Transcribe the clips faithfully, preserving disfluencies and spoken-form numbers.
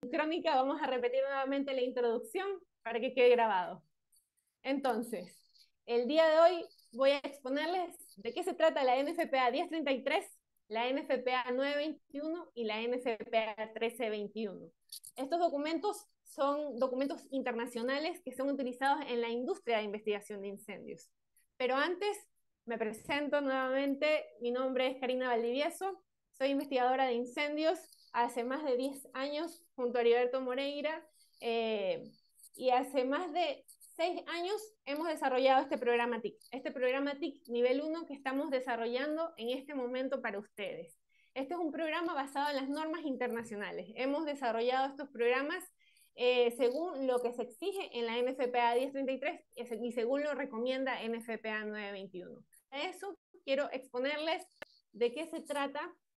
crónica, vamos a repetir nuevamente la introducción para que quede grabado. Entonces, el día de hoy voy a exponerles de qué se trata la N F P A diez treinta y tres, la N F P A nueve veintiuno y la N F P A trece veintiuno. Estos documentos son documentos internacionales que son utilizados en la industria de investigación de incendios. Pero antes, me presento nuevamente. Mi nombre es Karina Valdivieso, soy investigadora de incendios hace más de diez años junto a Heriberto Moreira, eh, y hace más de seis años hemos desarrollado este programa T I C, este programa T I C nivel uno que estamos desarrollando en este momento para ustedes. Este es un programa basado en las normas internacionales. Hemos desarrollado estos programas eh, según lo que se exige en la N F P A diez treinta y tres y según lo recomienda N F P A nueve veintiuno. A eso quiero exponerles de qué se trata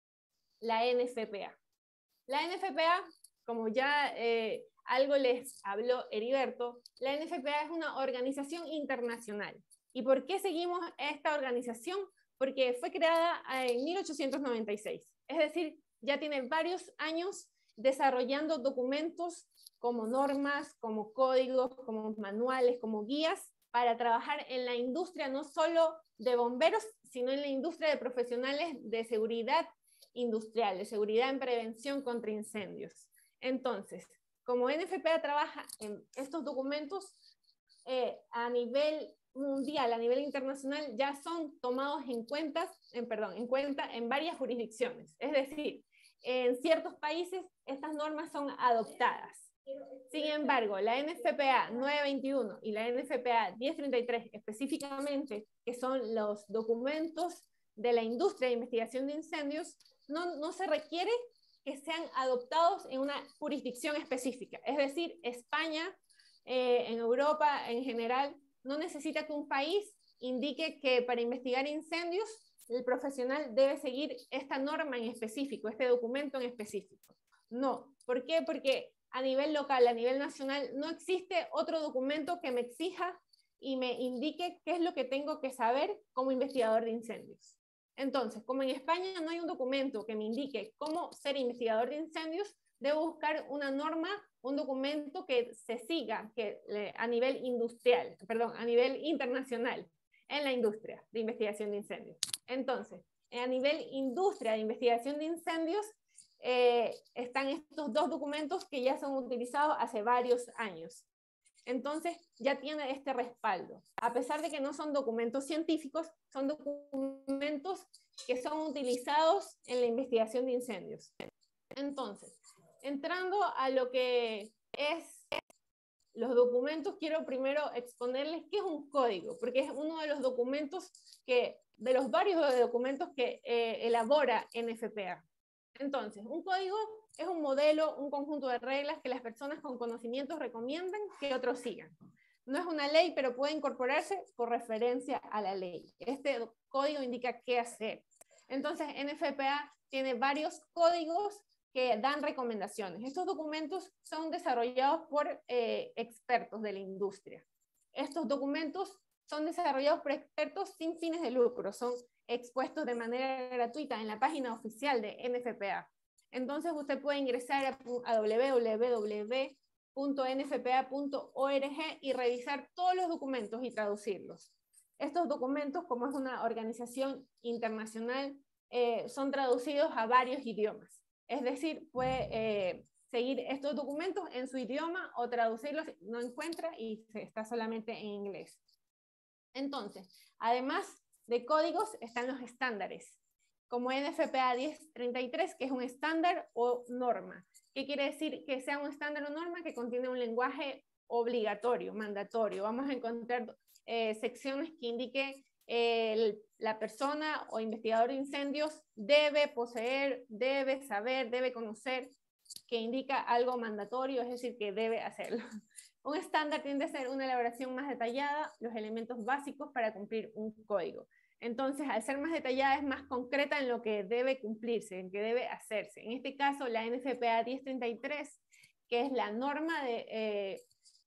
la N F P A. La N F P A, como ya eh, algo les habló Heriberto, la N F P A es una organización internacional. ¿Y por qué seguimos esta organización? Porque fue creada en mil ochocientos noventa y seis. Es decir, ya tiene varios años desarrollando documentos como normas, como códigos, como manuales, como guías para trabajar en la industria no solo de bomberos, sino en la industria de profesionales de seguridad industrial, de seguridad en prevención contra incendios. Entonces, como N F P A trabaja en estos documentos eh, a nivel mundial, a nivel internacional, ya son tomados en, cuentas, en, perdón, en cuenta en varias jurisdicciones. Es decir, en ciertos países estas normas son adoptadas. Sin embargo, la N F P A nueve veintiuno y la N F P A diez treinta y tres específicamente, que son los documentos de la industria de investigación de incendios, no, no se requiere que sean adoptados en una jurisdicción específica. Es decir, España, eh, en Europa en general, no necesita que un país indique que para investigar incendios el profesional debe seguir esta norma en específico, este documento en específico. No. ¿Por qué? Porque a nivel local, a nivel nacional, no existe otro documento que me exija y me indique qué es lo que tengo que saber como investigador de incendios. Entonces, como en España no hay un documento que me indique cómo ser investigador de incendios, debo buscar una norma, un documento que se siga que, a nivel industrial, perdón, a nivel internacional, en la industria de investigación de incendios. Entonces, a nivel industria de investigación de incendios, eh, están estos dos documentos que ya son utilizados hace varios años. Entonces ya tiene este respaldo. A pesar de que no son documentos científicos, son documentos que son utilizados en la investigación de incendios. Entonces, entrando a lo que es los documentos, quiero primero exponerles qué es un código, porque es uno de los documentos que, de los varios documentos que eh, elabora N F P A. Entonces, un código es un modelo, un conjunto de reglas que las personas con conocimientos recomiendan que otros sigan. No es una ley, pero puede incorporarse por referencia a la ley. Este código indica qué hacer. Entonces, N F P A tiene varios códigos que dan recomendaciones. Estos documentos son desarrollados por eh, expertos de la industria. Estos documentos son desarrollados por expertos sin fines de lucro, son expuestos de manera gratuita en la página oficial de N F P A. Entonces usted puede ingresar a w w w punto n f p a punto org y revisar todos los documentos y traducirlos. Estos documentos, como es una organización internacional, eh, son traducidos a varios idiomas. Es decir, puede eh, seguir estos documentos en su idioma o traducirlos, no encuentra y está solamente en inglés. Entonces, además de códigos están los estándares, como N F P A diez treinta y tres, que es un estándar o norma. ¿Qué quiere decir que sea un estándar o norma? Que contiene un lenguaje obligatorio, mandatorio. Vamos a encontrar eh, secciones que indiquen eh, la persona o investigador de incendios debe poseer, debe saber, debe conocer, que indica algo mandatorio, es decir, que debe hacerlo. Un estándar tiende a ser una elaboración más detallada, los elementos básicos para cumplir un código. Entonces, al ser más detallada, es más concreta en lo que debe cumplirse, en que debe hacerse. En este caso, la N F P A diez treinta y tres, que es la norma de, eh,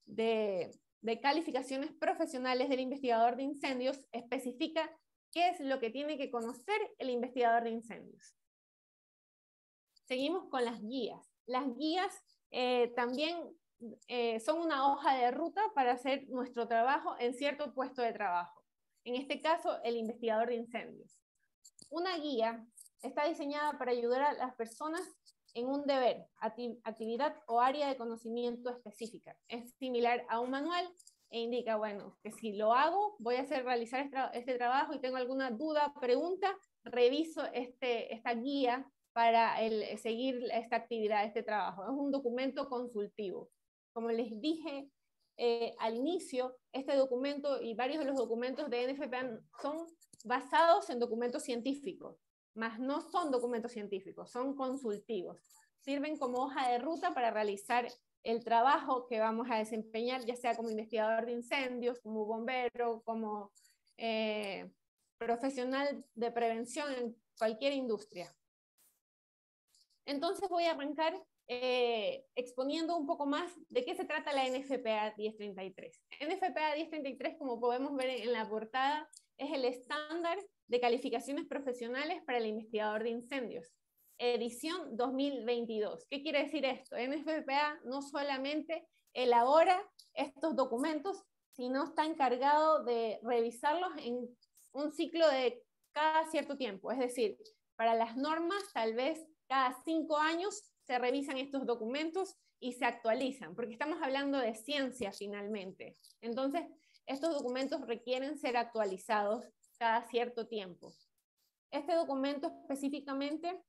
de, de calificaciones profesionales del investigador de incendios, especifica qué es lo que tiene que conocer el investigador de incendios. Seguimos con las guías. Las guías eh, también eh, son una hoja de ruta para hacer nuestro trabajo en cierto puesto de trabajo. En este caso, el investigador de incendios. Una guía está diseñada para ayudar a las personas en un deber, actividad o área de conocimiento específica. Es similar a un manual e indica, bueno, que si lo hago, voy a hacer realizar este, este trabajo y tengo alguna duda, pregunta, reviso este, esta guía para el, seguir esta actividad, este trabajo. Es un documento consultivo. Como les dije eh, al inicio, este documento y varios de los documentos de N F P A son basados en documentos científicos, mas no son documentos científicos, son consultivos. Sirven como hoja de ruta para realizar el trabajo que vamos a desempeñar, ya sea como investigador de incendios, como bombero, como eh, profesional de prevención en cualquier industria. Entonces voy a arrancar eh, exponiendo un poco más de qué se trata la N F P A diez treinta y tres. N F P A diez treinta y tres, como podemos ver en la portada, es el estándar de calificaciones profesionales para el investigador de incendios, edición dos mil veintidós. ¿Qué quiere decir esto? N F P A no solamente elabora estos documentos, sino está encargado de revisarlos en un ciclo de cada cierto tiempo. Es decir, para las normas, tal vez cada cinco años se revisan estos documentos y se actualizan, porque estamos hablando de ciencia finalmente. Entonces, estos documentos requieren ser actualizados cada cierto tiempo. Este documento específicamente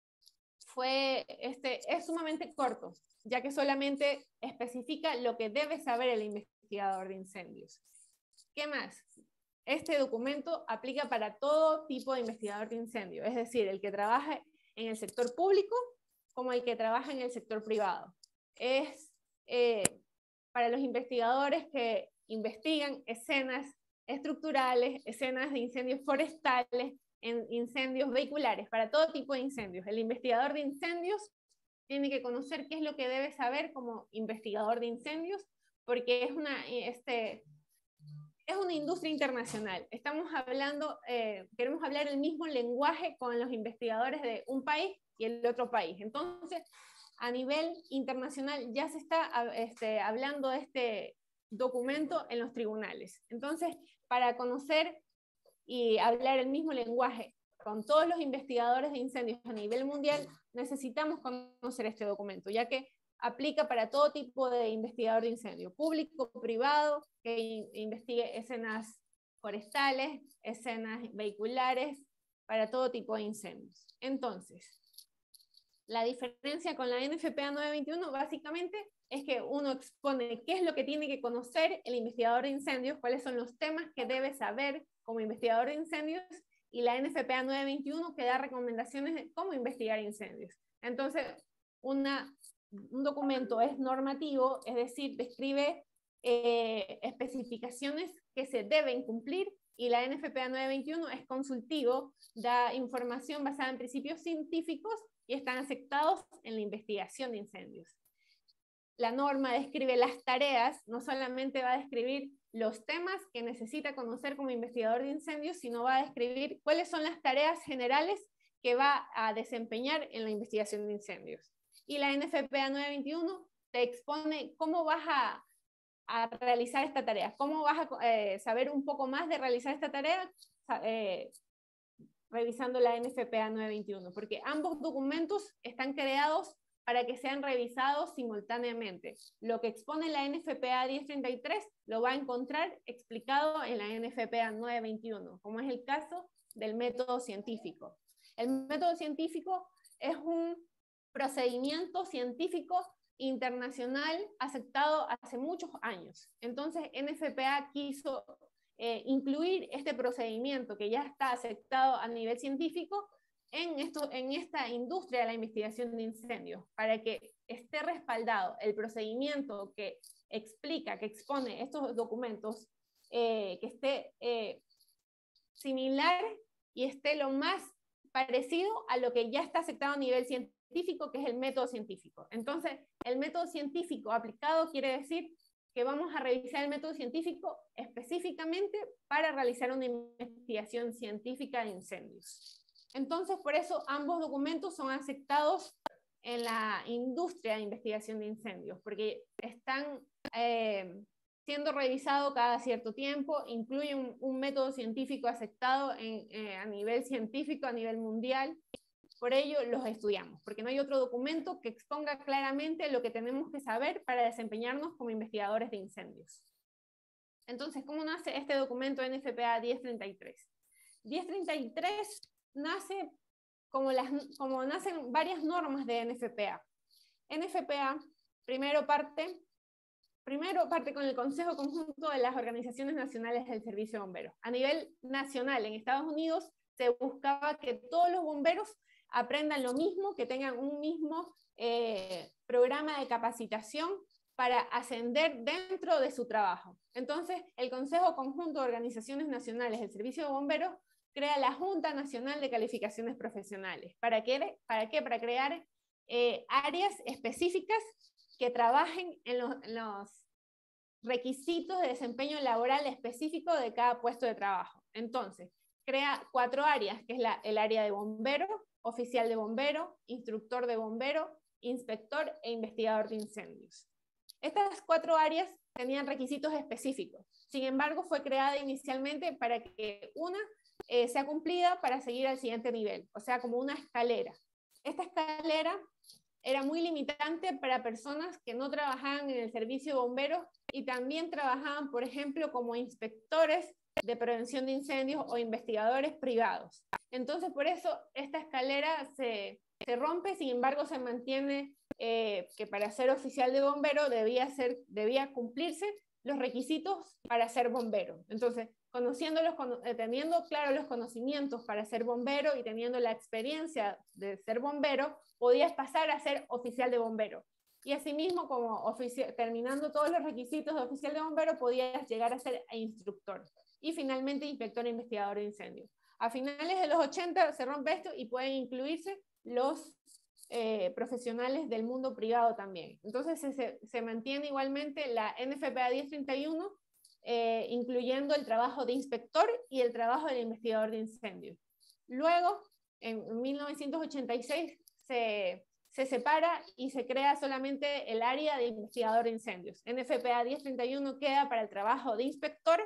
fue, este, es sumamente corto, ya que solamente especifica lo que debe saber el investigador de incendios. ¿Qué más? Este documento aplica para todo tipo de investigador de incendios, es decir, el que trabaja en el sector público como el que trabaja en el sector privado. Es eh, para los investigadores que investigan escenas estructurales, escenas de incendios forestales, en incendios vehiculares, para todo tipo de incendios. El investigador de incendios tiene que conocer qué es lo que debe saber como investigador de incendios, porque es una, este, es una industria internacional. Estamos hablando, eh, queremos hablar el mismo lenguaje con los investigadores de un país y el otro país. Entonces, a nivel internacional ya se está este, hablando de este documento en los tribunales. Entonces, para conocer y hablar el mismo lenguaje con todos los investigadores de incendios a nivel mundial, necesitamos conocer este documento, ya que aplica para todo tipo de investigador de incendio, público, privado, que investigue escenas forestales, escenas vehiculares, para todo tipo de incendios. Entonces, la diferencia con la N F P A nueve veintiuno básicamente es que uno expone qué es lo que tiene que conocer el investigador de incendios, cuáles son los temas que debe saber como investigador de incendios, y la N F P A nueve veintiuno que da recomendaciones de cómo investigar incendios. Entonces, una, un documento es normativo, es decir, describe eh, especificaciones que se deben cumplir, y la N F P A nueve veintiuno es consultivo, da información basada en principios científicos y están aceptados en la investigación de incendios. La norma describe las tareas, no solamente va a describir los temas que necesita conocer como investigador de incendios, sino va a describir cuáles son las tareas generales que va a desempeñar en la investigación de incendios. Y la N F P A nueve veintiuno te expone cómo vas a, a realizar esta tarea, cómo vas a eh, saber un poco más de realizar esta tarea, eh, revisando la N F P A nueve veintiuno, porque ambos documentos están creados para que sean revisados simultáneamente. Lo que expone la N F P A diez treinta y tres lo va a encontrar explicado en la N F P A nueve veintiuno, como es el caso del método científico. El método científico es un procedimiento científico internacional aceptado hace muchos años. Entonces, N F P A quiso Eh, incluir este procedimiento que ya está aceptado a nivel científico en, esto, en esta industria de la investigación de incendios, para que esté respaldado el procedimiento que explica, que expone estos documentos, eh, que esté eh, similar y esté lo más parecido a lo que ya está aceptado a nivel científico, que es el método científico. Entonces, el método científico aplicado quiere decir que vamos a revisar el método científico específicamente para realizar una investigación científica de incendios. Entonces, por eso ambos documentos son aceptados en la industria de investigación de incendios, porque están eh, siendo revisados cada cierto tiempo, incluye un, un método científico aceptado en, eh, a nivel científico, a nivel mundial. Por ello los estudiamos, porque no hay otro documento que exponga claramente lo que tenemos que saber para desempeñarnos como investigadores de incendios. Entonces, ¿cómo nace este documento N F P A diez treinta y tres? diez treinta y tres nace como, las, como nacen varias normas de N F P A. N F P A primero parte, primero parte con el Consejo Conjunto de las Organizaciones Nacionales del Servicio de Bomberos. A nivel nacional, en Estados Unidos, se buscaba que todos los bomberos aprendan lo mismo, que tengan un mismo eh, programa de capacitación para ascender dentro de su trabajo. Entonces, el Consejo Conjunto de Organizaciones Nacionales del Servicio de Bomberos crea la Junta Nacional de Calificaciones Profesionales. ¿Para qué? ¿Para qué? Para crear eh, áreas específicas que trabajen en los, en los requisitos de desempeño laboral específico de cada puesto de trabajo. Entonces, crea cuatro áreas, que es la, el área de bombero, oficial de bombero, instructor de bombero, inspector e investigador de incendios. Estas cuatro áreas tenían requisitos específicos. Sin embargo, fue creada inicialmente para que una eh, sea cumplida para seguir al siguiente nivel, o sea, como una escalera. Esta escalera era muy limitante para personas que no trabajaban en el servicio de bomberos y también trabajaban, por ejemplo, como inspectores de prevención de incendios o investigadores privados. Entonces, por eso esta escalera se, se rompe, sin embargo, se mantiene eh, que para ser oficial de bombero debía, ser, debía cumplirse los requisitos para ser bombero. Entonces, conociéndolos, teniendo claro los conocimientos para ser bombero y teniendo la experiencia de ser bombero, podías pasar a ser oficial de bombero. Y asimismo, como terminando todos los requisitos de oficial de bombero, podías llegar a ser instructor. Y finalmente, inspector e investigador de incendios. A finales de los ochenta se rompe esto y pueden incluirse los eh, profesionales del mundo privado también. Entonces se, se mantiene igualmente la N F P A diez treinta y uno, eh, incluyendo el trabajo de inspector y el trabajo del investigador de incendios. Luego, en mil novecientos ochenta y seis, se, se separa y se crea solamente el área de investigador de incendios. N F P A diez treinta y uno queda para el trabajo de inspector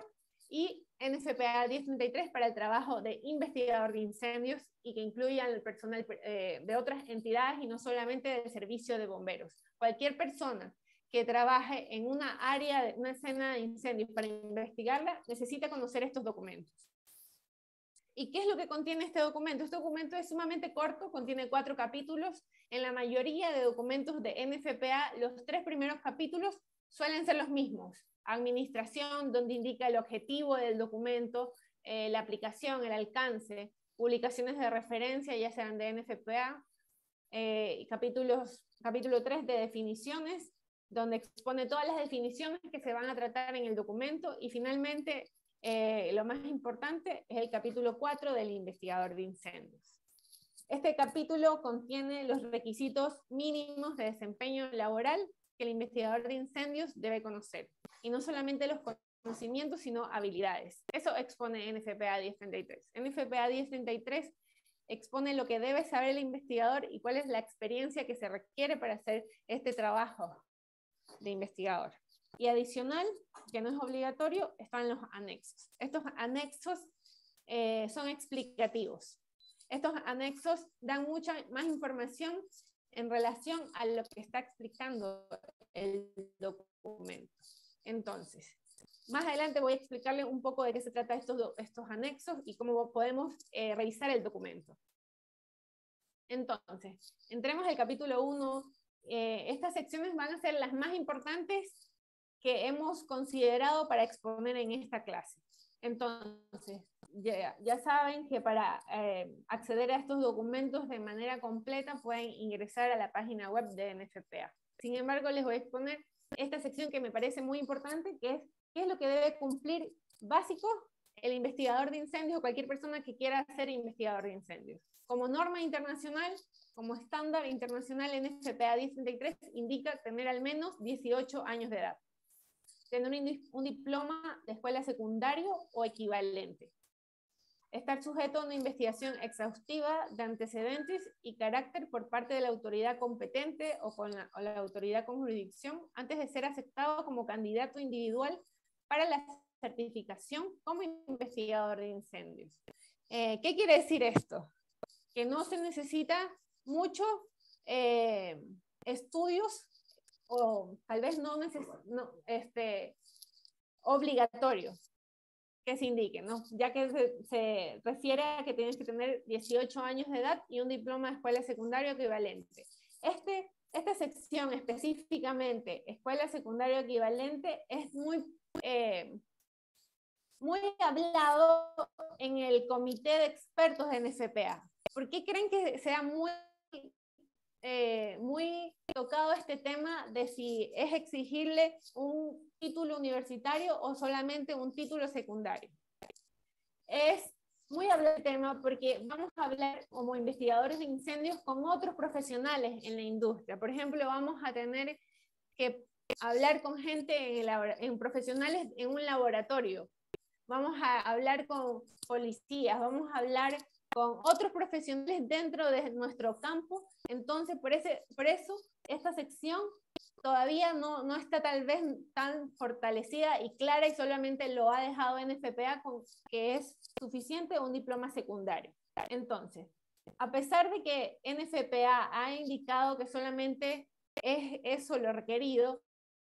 y N F P A diez treinta y tres para el trabajo de investigador de incendios y que incluya al personal eh, de otras entidades y no solamente del servicio de bomberos. Cualquier persona que trabaje en una área, de una escena de incendios para investigarla, necesita conocer estos documentos. ¿Y qué es lo que contiene este documento? Este documento es sumamente corto, contiene cuatro capítulos. En la mayoría de documentos de N F P A, los tres primeros capítulos suelen ser los mismos. Administración, donde indica el objetivo del documento, eh, la aplicación, el alcance, publicaciones de referencia, ya sean de N F P A, eh, capítulos, capítulo tres de definiciones, donde expone todas las definiciones que se van a tratar en el documento, y finalmente, eh, lo más importante es el capítulo cuatro del investigador de incendios. Este capítulo contiene los requisitos mínimos de desempeño laboral que el investigador de incendios debe conocer, y no solamente los conocimientos, sino habilidades. Eso expone N F P A diez treinta y tres. N F P A diez treinta y tres expone lo que debe saber el investigador y cuál es la experiencia que se requiere para hacer este trabajo de investigador. Y adicional, que no es obligatorio, están los anexos. Estos anexos eh, son explicativos. Estos anexos dan mucha más información en relación a lo que está explicando el documento. Entonces, más adelante voy a explicarles un poco de qué se trata estos, estos anexos y cómo podemos eh, revisar el documento. Entonces, entremos al capítulo uno. Eh, estas secciones van a ser las más importantes que hemos considerado para exponer en esta clase. Entonces, ya, ya saben que para eh, acceder a estos documentos de manera completa pueden ingresar a la página web de N F P A. Sin embargo, les voy a exponer esta sección que me parece muy importante, que es qué es lo que debe cumplir básico el investigador de incendios o cualquier persona que quiera ser investigador de incendios. Como norma internacional, como estándar internacional, N F P A diez treinta y tres indica tener al menos dieciocho años de edad, tener un, un diploma de escuela secundario o equivalente, estar sujeto a una investigación exhaustiva de antecedentes y carácter por parte de la autoridad competente o con la, o la autoridad con jurisdicción antes de ser aceptado como candidato individual para la certificación como investigador de incendios. Eh, ¿Qué quiere decir esto? Que no se necesita mucho eh, estudios o tal vez no, neces no este, obligatorios que se indiquen, ¿no? Ya que se, se refiere a que tienes que tener dieciocho años de edad y un diploma de escuela secundaria equivalente. Este, esta sección específicamente, escuela secundaria equivalente, es muy, eh, muy hablado en el comité de expertos de N F P A. ¿Por qué creen que sea muy, eh, muy tocado este tema de si es exigirle un título universitario o solamente un título secundario? Es muy hablado el tema porque vamos a hablar como investigadores de incendios con otros profesionales en la industria. Por ejemplo, vamos a tener que hablar con gente en, el, en profesionales en un laboratorio. Vamos a hablar con policías, vamos a hablar con otros profesionales dentro de nuestro campo. Entonces, por, ese, por eso, esta sección todavía no, no está tal vez tan fortalecida y clara y solamente lo ha dejado N F P A con que es suficiente un diploma secundario. Entonces, a pesar de que N F P A ha indicado que solamente es eso lo requerido,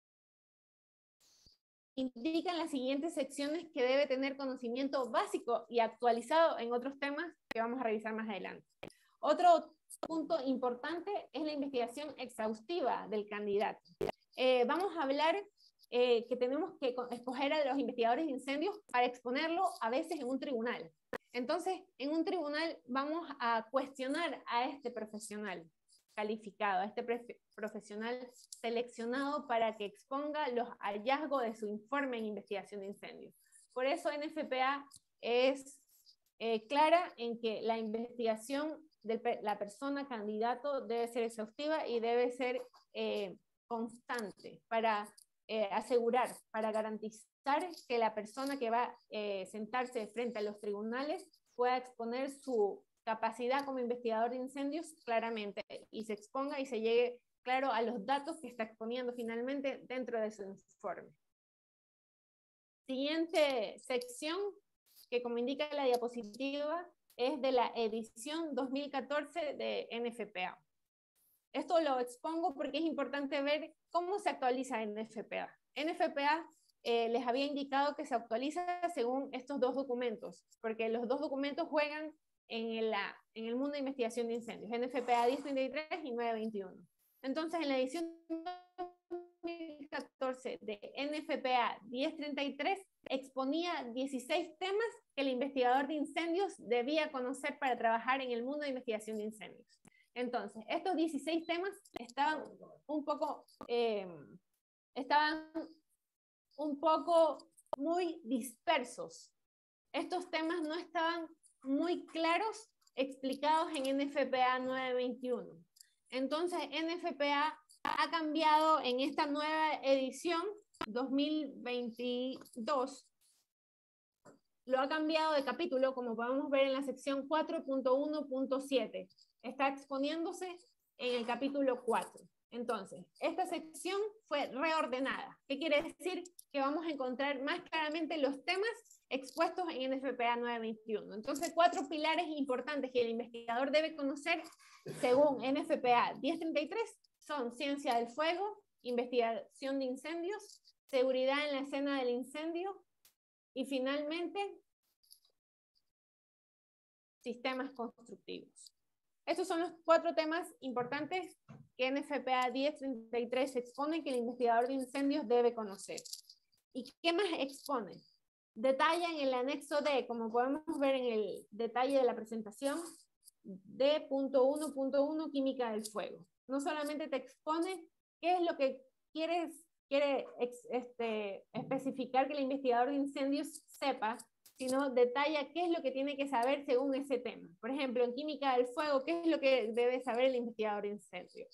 indican las siguientes secciones que debe tener conocimiento básico y actualizado en otros temas que vamos a revisar más adelante. Otro punto importante es la investigación exhaustiva del candidato. Eh, vamos a hablar eh, que tenemos que escoger a los investigadores de incendios para exponerlo a veces en un tribunal. Entonces, en un tribunal vamos a cuestionar a este profesional calificado, a este profesional seleccionado para que exponga los hallazgos de su informe en investigación de incendios. Por eso N F P A es eh, clara en que la investigación de la persona candidato debe ser exhaustiva y debe ser eh, constante para eh, asegurar, para garantizar que la persona que va a eh, sentarse frente a los tribunales pueda exponer su capacidad como investigador de incendios claramente y se exponga y se llegue claro a los datos que está exponiendo finalmente dentro de su informe. Siguiente sección, que como indica la diapositiva, es de la edición dos mil catorce de N F P A. Esto lo expongo porque es importante ver cómo se actualiza N F P A. N F P A eh, les había indicado que se actualiza según estos dos documentos, porque los dos documentos juegan en, la, en el mundo de investigación de incendios, N F P A diez treinta y tres y nueve veintiuno. Entonces, en la edición dos mil catorce de N F P A diez treinta y tres exponía dieciséis temas que el investigador de incendios debía conocer para trabajar en el mundo de investigación de incendios. Entonces, estos dieciséis temas estaban un poco, eh, estaban un poco muy dispersos. Estos temas no estaban muy claros explicados en N F P A nueve veintiuno. Entonces, N F P A ha cambiado en esta nueva edición dos mil veintidós, lo ha cambiado de capítulo, como podemos ver en la sección cuatro punto uno punto siete. Está exponiéndose en el capítulo cuatro. Entonces, esta sección fue reordenada. ¿Qué quiere decir? Que vamos a encontrar más claramente los temas expuestos en N F P A nueve veintiuno. Entonces, cuatro pilares importantes que el investigador debe conocer según N F P A diez treinta y tres son ciencia del fuego, investigación de incendios, seguridad en la escena del incendio y finalmente sistemas constructivos. Estos son los cuatro temas importantes que N F P A diez treinta y tres expone que el investigador de incendios debe conocer. ¿Y qué más expone? Detalla en el anexo D, como podemos ver en el detalle de la presentación, D punto uno punto uno, química del fuego. No solamente te expone qué es lo que quieres, quiere ex, este, especificar que el investigador de incendios sepa, sino detalla qué es lo que tiene que saber según ese tema. Por ejemplo, en química del fuego, ¿qué es lo que debe saber el investigador de incendios?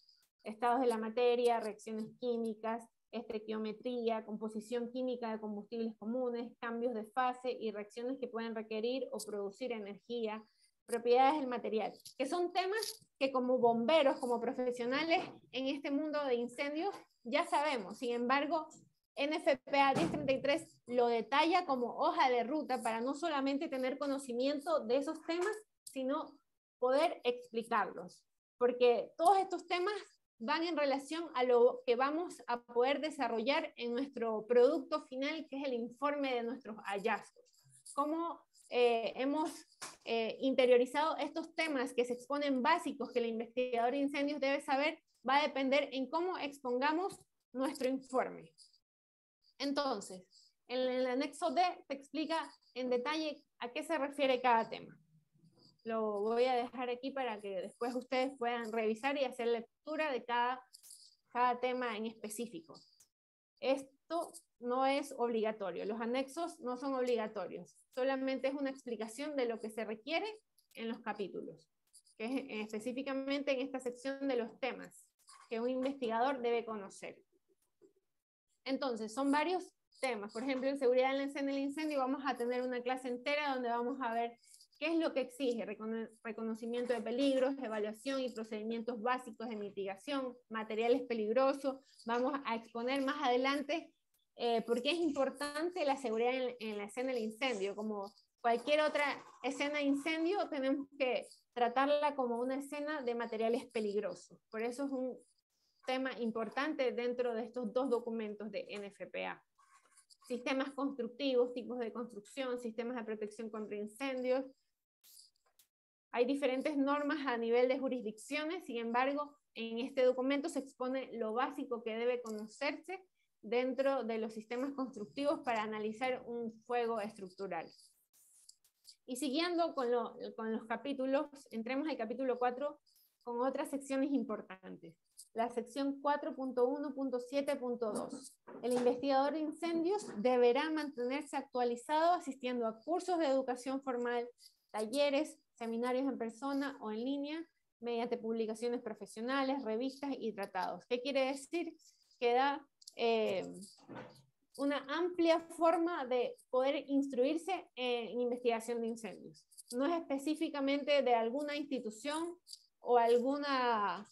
estados de la materia, reacciones químicas, estequiometría, composición química de combustibles comunes, cambios de fase y reacciones que pueden requerir o producir energía, propiedades del material, que son temas que como bomberos, como profesionales en este mundo de incendios, ya sabemos. Sin embargo, N F P A diez treinta y tres lo detalla como hoja de ruta para no solamente tener conocimiento de esos temas, sino poder explicarlos, porque todos estos temas van en relación a lo que vamos a poder desarrollar en nuestro producto final, que es el informe de nuestros hallazgos. Cómo eh, hemos eh, interiorizado estos temas que se exponen básicos que el investigador de incendios debe saber, va a depender en cómo expongamos nuestro informe. Entonces, en el anexo D te explica en detalle a qué se refiere cada tema. Lo voy a dejar aquí para que después ustedes puedan revisar y hacer lectura de cada, cada tema en específico. Esto no es obligatorio, los anexos no son obligatorios, solamente es una explicación de lo que se requiere en los capítulos, que es específicamente en esta sección de los temas que un investigador debe conocer. Entonces, son varios temas. Por ejemplo, en seguridad en la escena del incendio vamos a tener una clase entera donde vamos a ver qué es lo que exige recono reconocimiento de peligros, evaluación y procedimientos básicos de mitigación, materiales peligrosos. Vamos a exponer más adelante eh, por qué es importante la seguridad en, en la escena del incendio. Como cualquier otra escena de incendio, tenemos que tratarla como una escena de materiales peligrosos. Por eso es un tema importante dentro de estos dos documentos de N F P A. Sistemas constructivos, tipos de construcción, sistemas de protección contra incendios. Hay diferentes normas a nivel de jurisdicciones, sin embargo, en este documento se expone lo básico que debe conocerse dentro de los sistemas constructivos para analizar un fuego estructural. Y siguiendo con, lo, con los capítulos, entremos al capítulo cuatro con otras secciones importantes. La sección cuatro punto uno punto siete punto dos. El investigador de incendios deberá mantenerse actualizado asistiendo a cursos de educación formal, talleres, seminarios en persona o en línea, mediante publicaciones profesionales, revistas y tratados. ¿Qué quiere decir? Que da eh, una amplia forma de poder instruirse en investigación de incendios. No es específicamente de alguna institución o alguna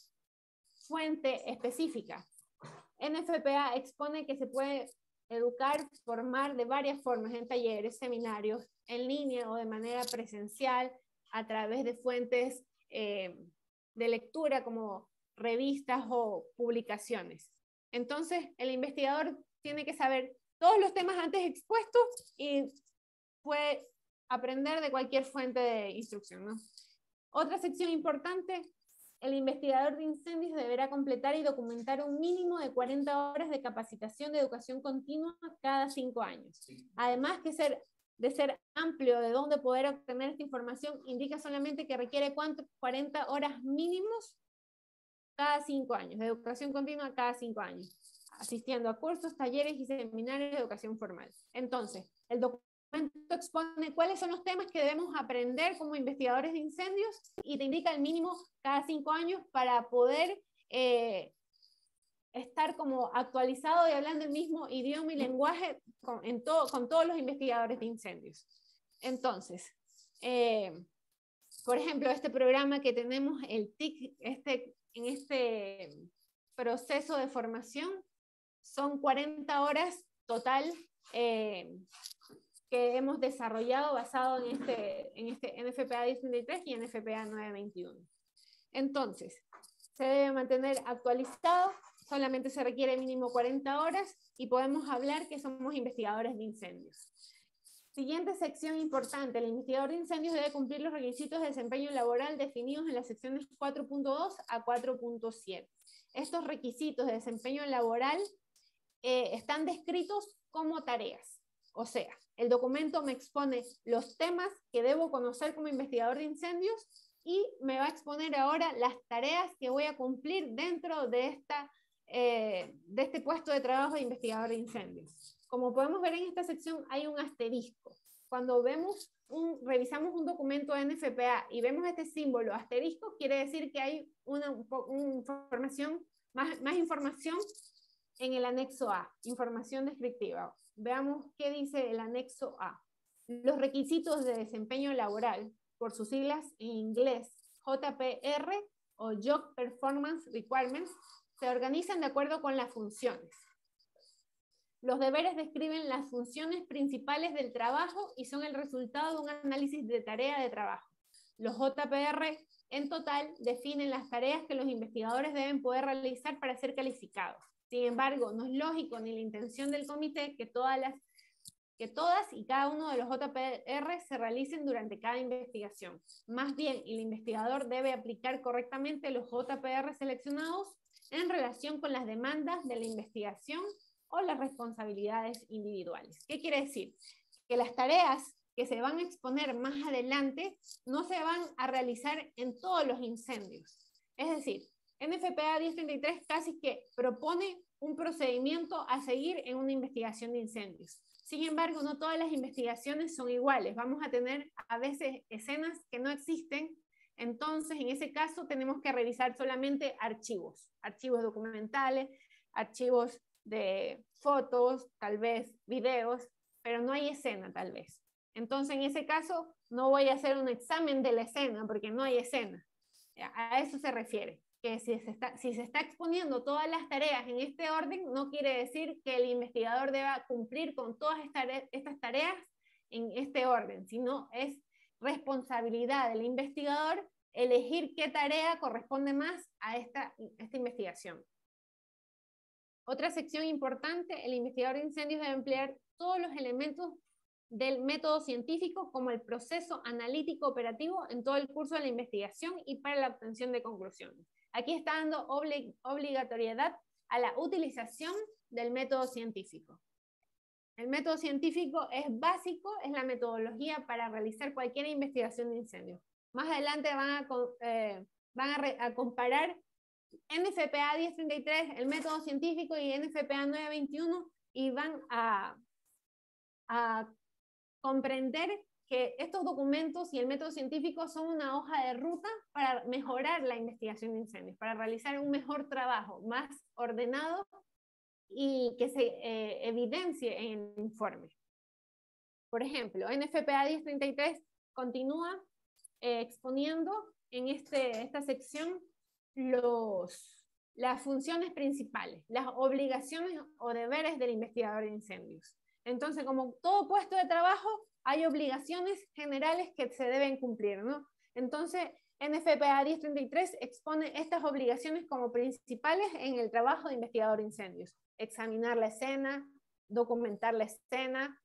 fuente específica. N F P A expone que se puede educar, formar de varias formas, en talleres, seminarios, en línea o de manera presencial, a través de fuentes eh, de lectura como revistas o publicaciones. Entonces, el investigador tiene que saber todos los temas antes expuestos y puede aprender de cualquier fuente de instrucción, ¿no? Otra sección importante: el investigador de incendios deberá completar y documentar un mínimo de cuarenta horas de capacitación de educación continua cada cinco años. Además que ser, de ser amplio de dónde poder obtener esta información, indica solamente que requiere cuarenta horas mínimos cada cinco años, de educación continua cada cinco años, asistiendo a cursos, talleres y seminarios de educación formal. Entonces, el documento expone cuáles son los temas que debemos aprender como investigadores de incendios y te indica el mínimo cada cinco años para poder eh, estar como actualizado y hablando el mismo idioma y lenguaje con, en todo, con todos los investigadores de incendios. Entonces, eh, por ejemplo, este programa que tenemos, el T I C, este, en este proceso de formación, son cuarenta horas total eh, que hemos desarrollado basado en este, en este N F P A diez treinta y tres y N F P A nueve veintiuno. Entonces, se debe mantener actualizado, solamente se requiere mínimo cuarenta horas y podemos hablar que somos investigadores de incendios. Siguiente sección importante: el investigador de incendios debe cumplir los requisitos de desempeño laboral definidos en las secciones cuatro punto dos a cuatro punto siete. Estos requisitos de desempeño laboral eh, están descritos como tareas. O sea, el documento me expone los temas que debo conocer como investigador de incendios y me va a exponer ahora las tareas que voy a cumplir dentro de, esta, eh, de este puesto de trabajo de investigador de incendios. Como podemos ver en esta sección hay un asterisco. Cuando vemos un, revisamos un documento de N F P A y vemos este símbolo asterisco, quiere decir que hay una, una información Más, más información en el anexo A, información descriptiva. Veamos qué dice el anexo A. Los requisitos de desempeño laboral, por sus siglas en inglés J P R o Job Performance Requirements, se organizan de acuerdo con las funciones. Los deberes describen las funciones principales del trabajo y son el resultado de un análisis de tarea de trabajo. Los J P R en total definen las tareas que los investigadores deben poder realizar para ser calificados. Sin embargo, no es lógico ni la intención del comité que todas, las, que todas y cada uno de los J P R se realicen durante cada investigación. Más bien, el investigador debe aplicar correctamente los J P R seleccionados en relación con las demandas de la investigación o las responsabilidades individuales. ¿Qué quiere decir? Que las tareas que se van a exponer más adelante no se van a realizar en todos los incendios. Es decir, N F P A diez treinta y tres casi que propone un procedimiento a seguir en una investigación de incendios. Sin embargo, no todas las investigaciones son iguales. Vamos a tener a veces escenas que no existen. Entonces, en ese caso, tenemos que revisar solamente archivos, archivos documentales, archivos de fotos, tal vez videos, pero no hay escena tal vez. Entonces, en ese caso, no voy a hacer un examen de la escena porque no hay escena. A eso se refiere, que si se está, si se está exponiendo todas las tareas en este orden, no quiere decir que el investigador deba cumplir con todas estas tareas en este orden, sino es responsabilidad del investigador elegir qué tarea corresponde más a esta, esta investigación. Otra sección importante, el investigador de incendios debe emplear todos los elementos del método científico como el proceso analítico operativo en todo el curso de la investigación y para la obtención de conclusiones. Aquí está dando oblig obligatoriedad a la utilización del método científico. El método científico es básico, es la metodología para realizar cualquier investigación de incendios. Más adelante van a, eh, van a, a comparar N F P A diez treinta y tres, el método científico, y N F P A nueve veintiuno, y van a, a comprender que estos documentos y el método científico son una hoja de ruta para mejorar la investigación de incendios, para realizar un mejor trabajo, más ordenado y que se eh, evidencie en el informe. Por ejemplo, N F P A diez treinta y tres continúa eh, exponiendo en este, esta sección los, las funciones principales, las obligaciones o deberes del investigador de incendios. Entonces, como todo puesto de trabajo, hay obligaciones generales que se deben cumplir, ¿no? Entonces, N F P A diez treinta y tres expone estas obligaciones como principales en el trabajo de investigador de incendios. Examinar la escena, documentar la escena,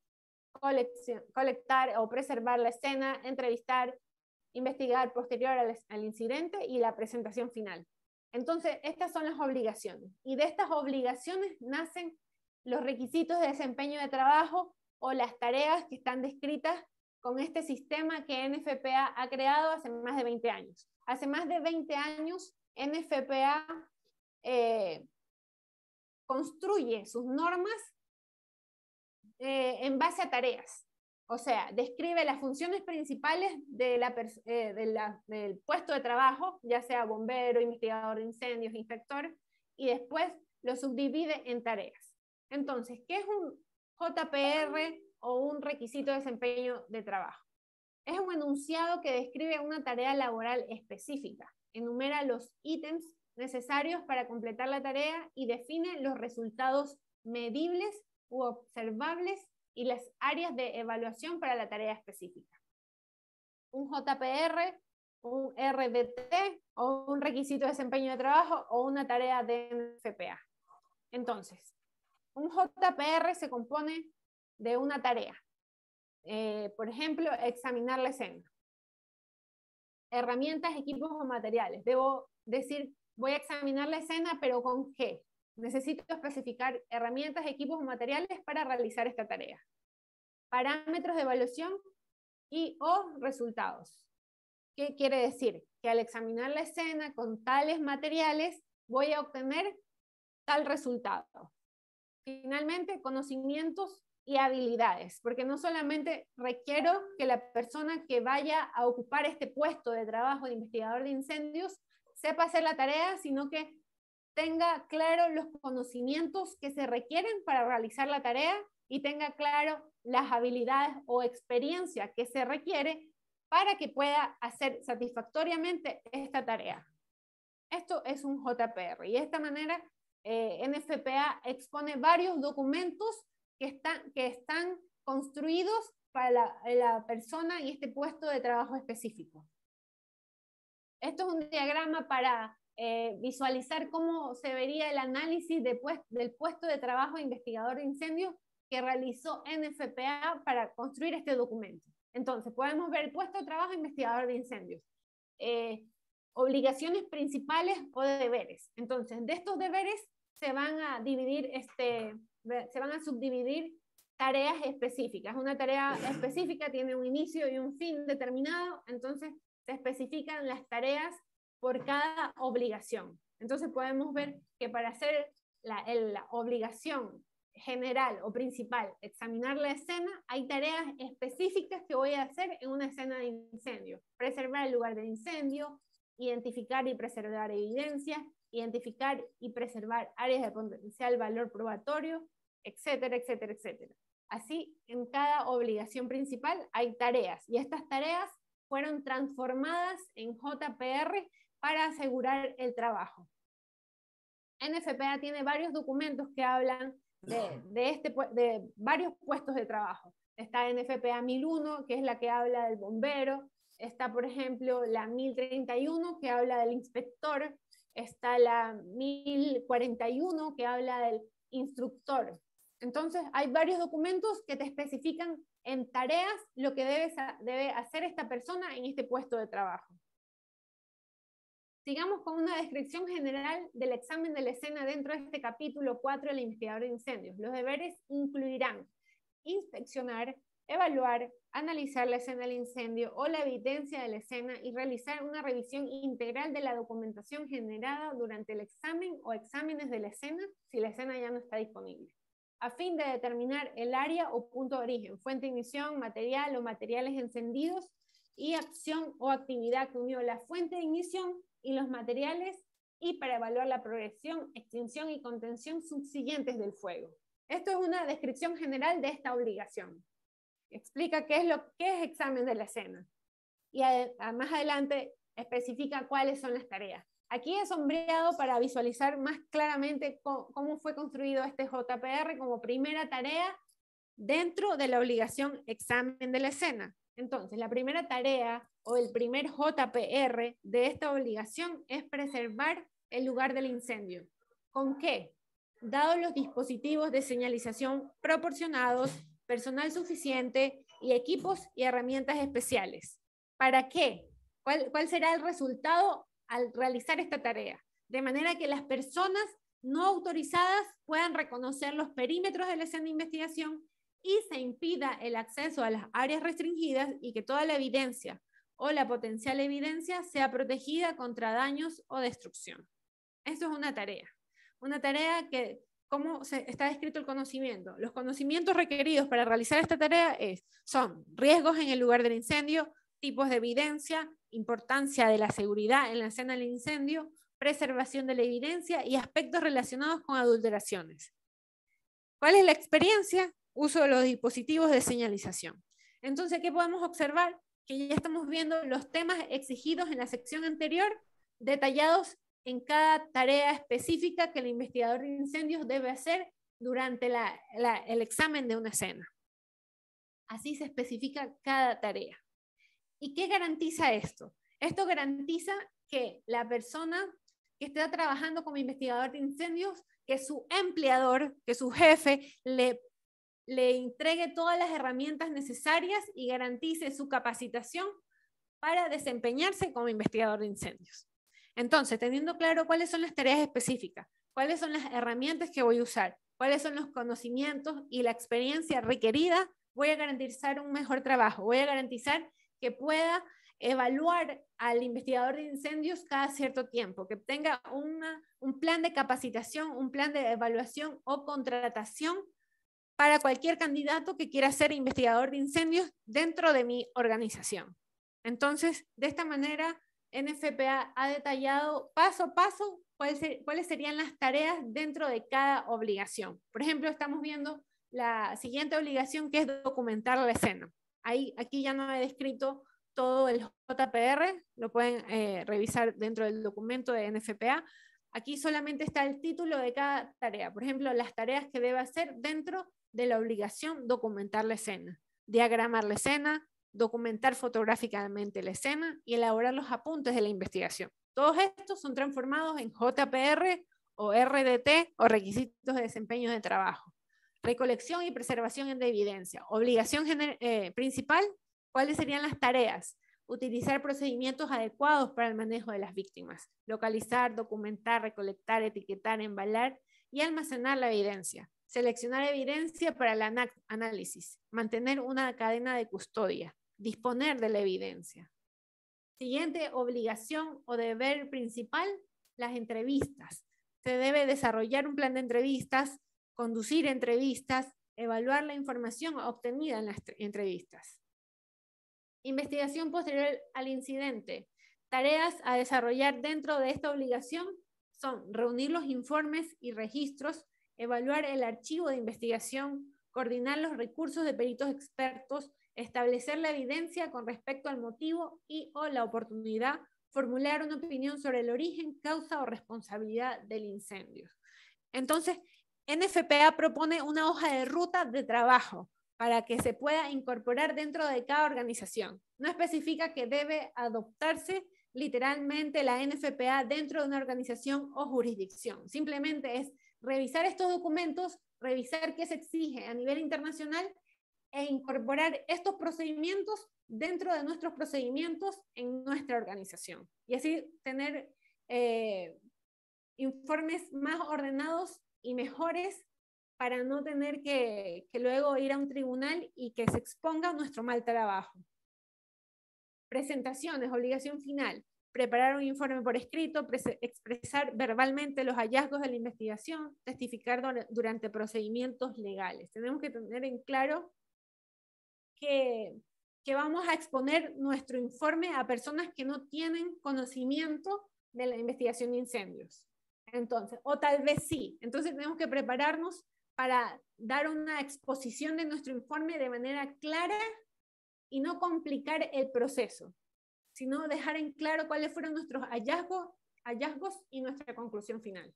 colectar o preservar la escena, entrevistar, investigar posterior al, al incidente y la presentación final. Entonces, estas son las obligaciones. Y de estas obligaciones nacen los requisitos de desempeño de trabajo o las tareas que están descritas con este sistema que N F P A ha creado hace más de veinte años. Hace más de veinte años, N F P A eh, construye sus normas eh, en base a tareas. O sea, describe las funciones principales de la, eh, de la, del puesto de trabajo, ya sea bombero, investigador de incendios, inspector, y después lo subdivide en tareas. Entonces, ¿qué es un J P R o un requisito de desempeño de trabajo? Es un enunciado que describe una tarea laboral específica, enumera los ítems necesarios para completar la tarea y define los resultados medibles u observables y las áreas de evaluación para la tarea específica. Un J P R, un R D T o un requisito de desempeño de trabajo o una tarea de N F P A. Entonces, un J P R se compone de una tarea. Eh, por ejemplo, examinar la escena. Herramientas, equipos o materiales. Debo decir, voy a examinar la escena, pero ¿con qué? Necesito especificar herramientas, equipos o materiales para realizar esta tarea. Parámetros de evaluación y o resultados. ¿Qué quiere decir? Que al examinar la escena con tales materiales voy a obtener tal resultado. Finalmente, conocimientos y habilidades, porque no solamente requiero que la persona que vaya a ocupar este puesto de trabajo de investigador de incendios sepa hacer la tarea, sino que tenga claro los conocimientos que se requieren para realizar la tarea y tenga claro las habilidades o experiencia que se requiere para que pueda hacer satisfactoriamente esta tarea. Esto es un J P R y de esta manera eh, N F P A expone varios documentos que están, que están construidos para la, la persona y este puesto de trabajo específico. Esto es un diagrama para eh, visualizar cómo se vería el análisis de pues, del puesto de trabajo de investigador de incendios que realizó N F P A para construir este documento. Entonces, podemos ver el puesto de trabajo de investigador de incendios. Eh, obligaciones principales o deberes. Entonces, de estos deberes se van a dividir, este, se van a subdividir tareas específicas. Una tarea específica tiene un inicio y un fin determinado, entonces se especifican las tareas por cada obligación. Entonces podemos ver que para hacer la, la obligación general o principal, examinar la escena, hay tareas específicas que voy a hacer en una escena de incendio. Preservar el lugar del incendio, identificar y preservar evidencias, identificar y preservar áreas de potencial valor probatorio, etcétera, etcétera, etcétera. Así, en cada obligación principal hay tareas, y estas tareas fueron transformadas en J P R para asegurar el trabajo. N F P A tiene varios documentos que hablan de, de, este, de varios puestos de trabajo. Está N F P A mil uno, que es la que habla del bombero. Está, por ejemplo, la mil treinta y uno, que habla del inspector. Está la mil cuarenta y uno, que habla del instructor. Entonces, hay varios documentos que te especifican en tareas lo que debe, debe hacer esta persona en este puesto de trabajo. Sigamos con una descripción general del examen de la escena dentro de este capítulo cuatro del investigador de incendios. Los deberes incluirán inspeccionar, evaluar, analizar la escena del incendio o la evidencia de la escena y realizar una revisión integral de la documentación generada durante el examen o exámenes de la escena si la escena ya no está disponible, a fin de determinar el área o punto de origen, fuente de ignición, material o materiales encendidos y acción o actividad que unió la fuente de ignición y los materiales, y para evaluar la progresión, extinción y contención subsiguientes del fuego. Esto es una descripción general de esta obligación. Explica qué es lo que es examen de la escena. Y a, a más adelante especifica cuáles son las tareas. Aquí he sombreado para visualizar más claramente cómo, cómo fue construido este J P R como primera tarea dentro de la obligación examen de la escena. Entonces, la primera tarea o el primer J P R de esta obligación es preservar el lugar del incendio. ¿Con qué? Dados los dispositivos de señalización proporcionados, personal suficiente y equipos y herramientas especiales. ¿Para qué? ¿Cuál, cuál será el resultado al realizar esta tarea? De manera que las personas no autorizadas puedan reconocer los perímetros de la escena de investigación y se impida el acceso a las áreas restringidas y que toda la evidencia o la potencial evidencia sea protegida contra daños o destrucción. Esto es una tarea. Una tarea que, ¿cómo se, está descrito el conocimiento? Los conocimientos requeridos para realizar esta tarea es, son riesgos en el lugar del incendio, tipos de evidencia, importancia de la seguridad en la escena del incendio, preservación de la evidencia y aspectos relacionados con adulteraciones. ¿Cuál es la experiencia? Uso de los dispositivos de señalización. Entonces, ¿qué podemos observar? Que ya estamos viendo los temas exigidos en la sección anterior, detallados en cada tarea específica que el investigador de incendios debe hacer durante la, la, el examen de una escena. Así se especifica cada tarea. ¿Y qué garantiza esto? Esto garantiza que la persona que está trabajando como investigador de incendios, que su empleador, que su jefe, le le entregue todas las herramientas necesarias y garantice su capacitación para desempeñarse como investigador de incendios. Entonces, teniendo claro cuáles son las tareas específicas, cuáles son las herramientas que voy a usar, cuáles son los conocimientos y la experiencia requerida, voy a garantizar un mejor trabajo, voy a garantizar que pueda evaluar al investigador de incendios cada cierto tiempo, que tenga una, un plan de capacitación, un plan de evaluación o contratación para cualquier candidato que quiera ser investigador de incendios dentro de mi organización. Entonces, de esta manera, N F P A ha detallado paso a paso cuáles, cuáles serían las tareas dentro de cada obligación. Por ejemplo, estamos viendo la siguiente obligación, que es documentar la escena. Ahí, aquí ya no he descrito todo el J P R, lo pueden eh, revisar dentro del documento de N F P A. Aquí solamente está el título de cada tarea. Por ejemplo, las tareas que debe hacer dentro de la obligación documentar la escena, diagramar la escena, documentar fotográficamente la escena y elaborar los apuntes de la investigación. Todos estos son transformados en J P R o R D T o requisitos de desempeño de trabajo. Recolección y preservación de evidencia. Obligación eh, principal, ¿cuáles serían las tareas? Utilizar procedimientos adecuados para el manejo de las víctimas. Localizar, documentar, recolectar, etiquetar, embalar y almacenar la evidencia. Seleccionar evidencia para el análisis. Mantener una cadena de custodia. Disponer de la evidencia. Siguiente obligación o deber principal, las entrevistas. Se debe desarrollar un plan de entrevistas, conducir entrevistas, evaluar la información obtenida en las entrevistas. Investigación posterior al incidente. Tareas a desarrollar dentro de esta obligación son reunir los informes y registros, evaluar el archivo de investigación, coordinar los recursos de peritos expertos, establecer la evidencia con respecto al motivo y o la oportunidad, formular una opinión sobre el origen, causa o responsabilidad del incendio. Entonces, N F P A propone una hoja de ruta de trabajo para que se pueda incorporar dentro de cada organización. No especifica que debe adoptarse literalmente la N F P A dentro de una organización o jurisdicción. Simplemente es revisar estos documentos, revisar qué se exige a nivel internacional e incorporar estos procedimientos dentro de nuestros procedimientos en nuestra organización. Y así tener eh, informes más ordenados y mejores para no tener que, que luego ir a un tribunal y que se exponga nuestro mal trabajo. Presentaciones, obligación final. Preparar un informe por escrito, expresar verbalmente los hallazgos de la investigación, testificar durante procedimientos legales. Tenemos que tener en claro que, que vamos a exponer nuestro informe a personas que no tienen conocimiento de la investigación de incendios. Entonces, o tal vez sí. Entonces tenemos que prepararnos para dar una exposición de nuestro informe de manera clara y no complicar el proceso, sino dejar en claro cuáles fueron nuestros hallazgos, hallazgos y nuestra conclusión final.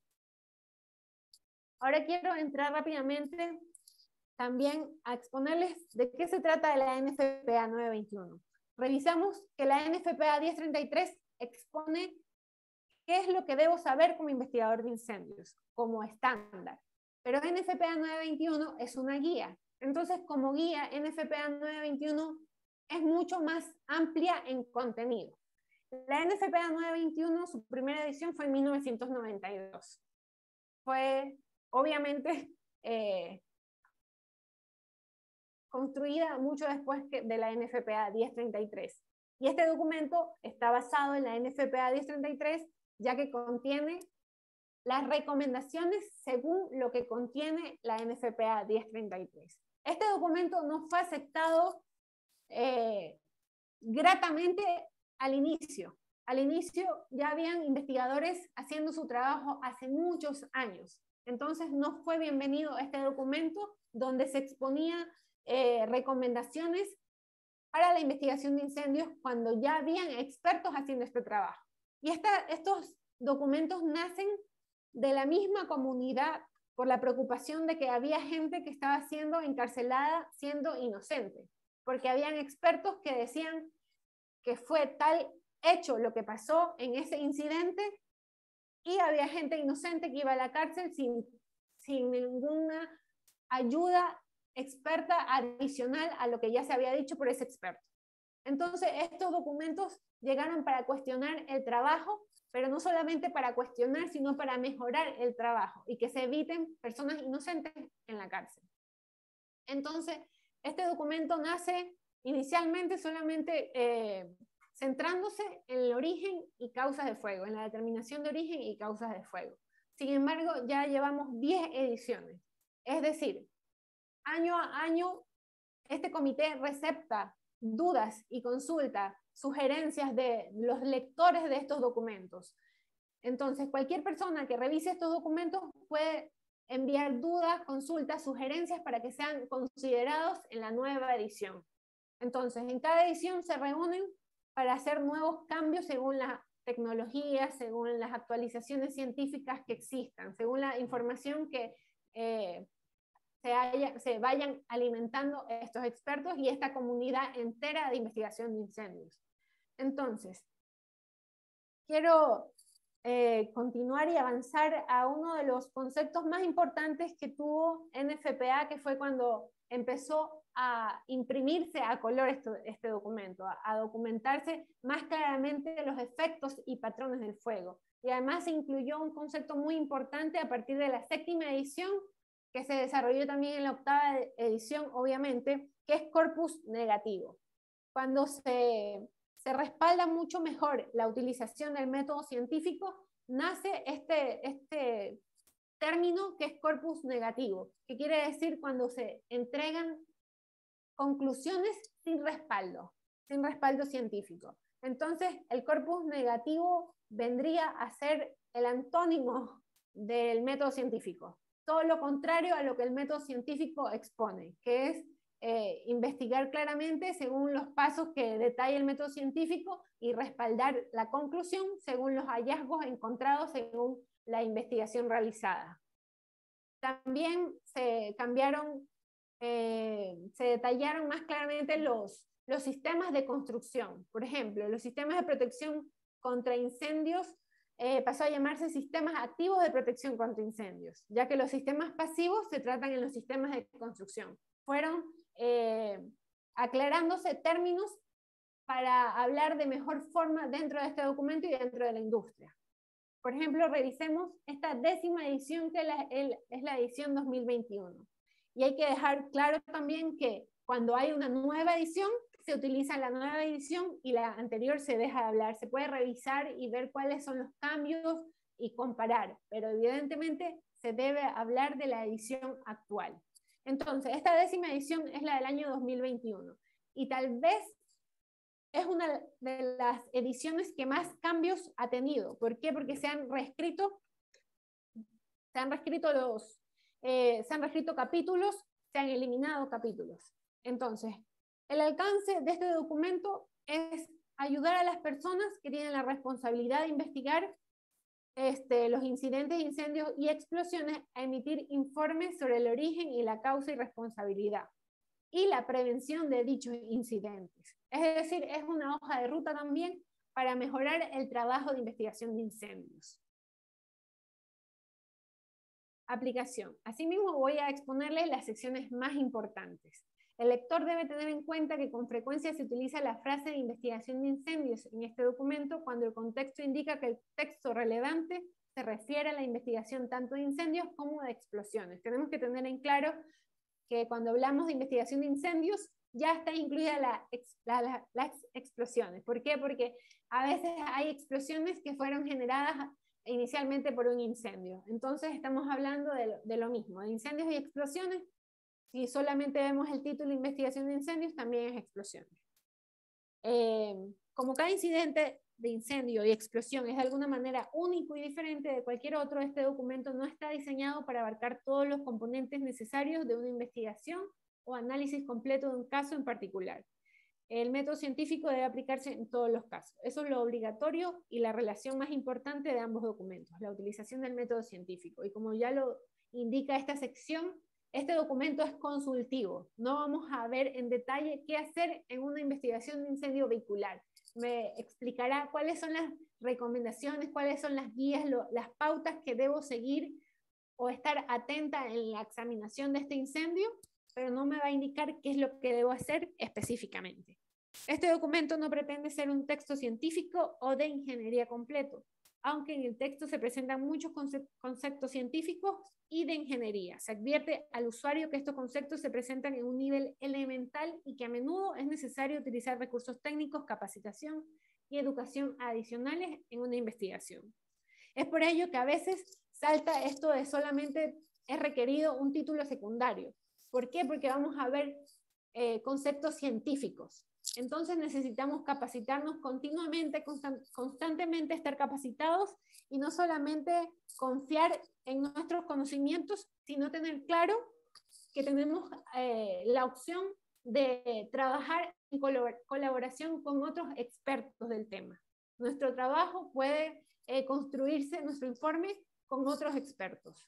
Ahora quiero entrar rápidamente también a exponerles de qué se trata la N F P A nueve veintiuno. Revisamos que la N F P A diez treinta y tres expone qué es lo que debo saber como investigador de incendios, como estándar. Pero N F P A nueve veintiuno es una guía. Entonces, como guía, N F P A nueve veintiuno es mucho más amplia en contenido. La N F P A nueve veintiuno, su primera edición fue en mil novecientos noventa y dos. Fue, obviamente, eh, construida mucho después que de la N F P A diez treinta y tres. Y este documento está basado en la N F P A diez treinta y tres, ya que contiene las recomendaciones según lo que contiene la N F P A diez treinta y tres. Este documento no fue aceptado eh, gratamente al inicio. Al inicio ya habían investigadores haciendo su trabajo hace muchos años. Entonces no fue bienvenido este documento donde se exponía eh, recomendaciones para la investigación de incendios cuando ya habían expertos haciendo este trabajo. Y esta, estos documentos nacen de la misma comunidad por la preocupación de que había gente que estaba siendo encarcelada siendo inocente, porque habían expertos que decían que fue tal hecho lo que pasó en ese incidente y había gente inocente que iba a la cárcel sin, sin ninguna ayuda experta adicional a lo que ya se había dicho por ese experto. Entonces estos documentos llegaron para cuestionar el trabajo, pero no solamente para cuestionar, sino para mejorar el trabajo y que se eviten personas inocentes en la cárcel. Entonces, este documento nace inicialmente solamente eh, centrándose en el origen y causas de fuego, en la determinación de origen y causas de fuego. Sin embargo, ya llevamos diez ediciones. Es decir, año a año, este comité recepta dudas y consulta sugerencias de los lectores de estos documentos. Entonces, cualquier persona que revise estos documentos puede enviar dudas, consultas, sugerencias para que sean considerados en la nueva edición. Entonces, en cada edición se reúnen para hacer nuevos cambios según la tecnología, según las actualizaciones científicas que existan, según la información que eh, se, haya, se vayan alimentando estos expertos y esta comunidad entera de investigación de incendios. Entonces, quiero eh, continuar y avanzar a uno de los conceptos más importantes que tuvo N F P A, que fue cuando empezó a imprimirse a color esto, este documento, a, a documentarse más claramente los efectos y patrones del fuego. Y además se incluyó un concepto muy importante a partir de la séptima edición, que se desarrolló también en la octava edición, obviamente, que es corpus negativo. Cuando se, se respalda mucho mejor la utilización del método científico, nace este, este término que es corpus negativo, que quiere decir cuando se entregan conclusiones sin respaldo, sin respaldo científico. Entonces, el corpus negativo vendría a ser el antónimo del método científico. Todo lo contrario a lo que el método científico expone, que es eh, investigar claramente según los pasos que detalla el método científico y respaldar la conclusión según los hallazgos encontrados según la investigación realizada. También se cambiaron, eh, se detallaron más claramente los, los sistemas de construcción. Por ejemplo, los sistemas de protección contra incendios Eh, pasó a llamarse sistemas activos de protección contra incendios, ya que los sistemas pasivos se tratan en los sistemas de construcción. Fueron eh, aclarándose términos para hablar de mejor forma dentro de este documento y dentro de la industria. Por ejemplo, revisemos esta décima edición, que la, el, es la edición dos mil veintiuno. Y hay que dejar claro también que cuando hay una nueva edición, se utiliza la nueva edición y la anterior se deja de hablar. Se puede revisar y ver cuáles son los cambios y comparar, pero evidentemente se debe hablar de la edición actual. Entonces, esta décima edición es la del año dos mil veintiuno y tal vez es una de las ediciones que más cambios ha tenido. ¿Por qué? Porque se han reescrito, se han reescrito los, eh, se han reescrito capítulos, se han eliminado capítulos. Entonces, el alcance de este documento es ayudar a las personas que tienen la responsabilidad de investigar este, los incidentes, incendios y explosiones a emitir informes sobre el origen y la causa y responsabilidad y la prevención de dichos incidentes. Es decir, es una hoja de ruta también para mejorar el trabajo de investigación de incendios. Aplicación. Asimismo, voy a exponerles las secciones más importantes. El lector debe tener en cuenta que con frecuencia se utiliza la frase de investigación de incendios en este documento cuando el contexto indica que el texto relevante se refiere a la investigación tanto de incendios como de explosiones. Tenemos que tener en claro que cuando hablamos de investigación de incendios ya está incluida la, la, la, las explosiones. ¿Por qué? Porque a veces hay explosiones que fueron generadas inicialmente por un incendio. Entonces estamos hablando de lo, de lo mismo, de incendios y explosiones. Si solamente vemos el título de investigación de incendios, también es explosiones. Eh, como cada incidente de incendio y explosión es de alguna manera único y diferente de cualquier otro, este documento no está diseñado para abarcar todos los componentes necesarios de una investigación o análisis completo de un caso en particular. El método científico debe aplicarse en todos los casos. Eso es lo obligatorio y la relación más importante de ambos documentos, la utilización del método científico. Y como ya lo indica esta sección, este documento es consultivo. No vamos a ver en detalle qué hacer en una investigación de incendio vehicular. Me explicará cuáles son las recomendaciones, cuáles son las guías, lo, las pautas que debo seguir o estar atenta en la examinación de este incendio, pero no me va a indicar qué es lo que debo hacer específicamente. Este documento no pretende ser un texto científico o de ingeniería completo, aunque en el texto se presentan muchos conceptos científicos y de ingeniería. Se advierte al usuario que estos conceptos se presentan en un nivel elemental y que a menudo es necesario utilizar recursos técnicos, capacitación y educación adicionales en una investigación. Es por ello que a veces salta esto de solamente es requerido un título secundario. ¿Por qué? Porque vamos a ver eh, conceptos científicos. Entonces necesitamos capacitarnos continuamente, constant, constantemente estar capacitados y no solamente confiar en nuestros conocimientos, sino tener claro que tenemos eh, la opción de trabajar en colaboración con otros expertos del tema. Nuestro trabajo puede eh, construirse, nuestro informe, con otros expertos.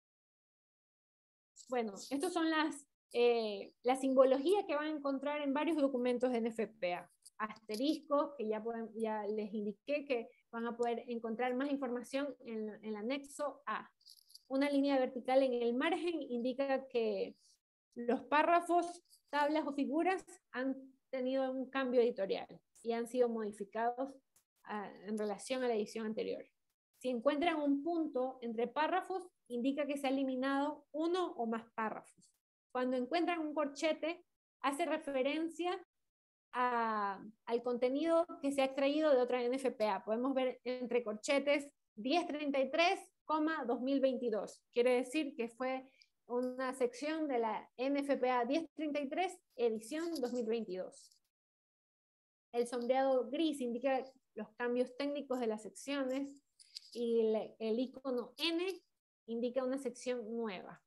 Bueno, estas son las, eh, la simbología que van a encontrar en varios documentos de N F P A. Asteriscos, que ya, pueden, ya les indiqué que van a poder encontrar más información en, en el anexo A. Una línea vertical en el margen indica que los párrafos, tablas o figuras han tenido un cambio editorial y han sido modificados a, en relación a la edición anterior. Si encuentran un punto entre párrafos, indica que se ha eliminado uno o más párrafos. Cuando encuentran un corchete, hace referencia a, al contenido que se ha extraído de otra N F P A. Podemos ver entre corchetes diez treinta y tres, dos mil veintidós. Quiere decir que fue una sección de la N F P A diez treinta y tres, edición dos mil veintidós. El sombreado gris indica los cambios técnicos de las secciones y el, el icono N indica una sección nueva.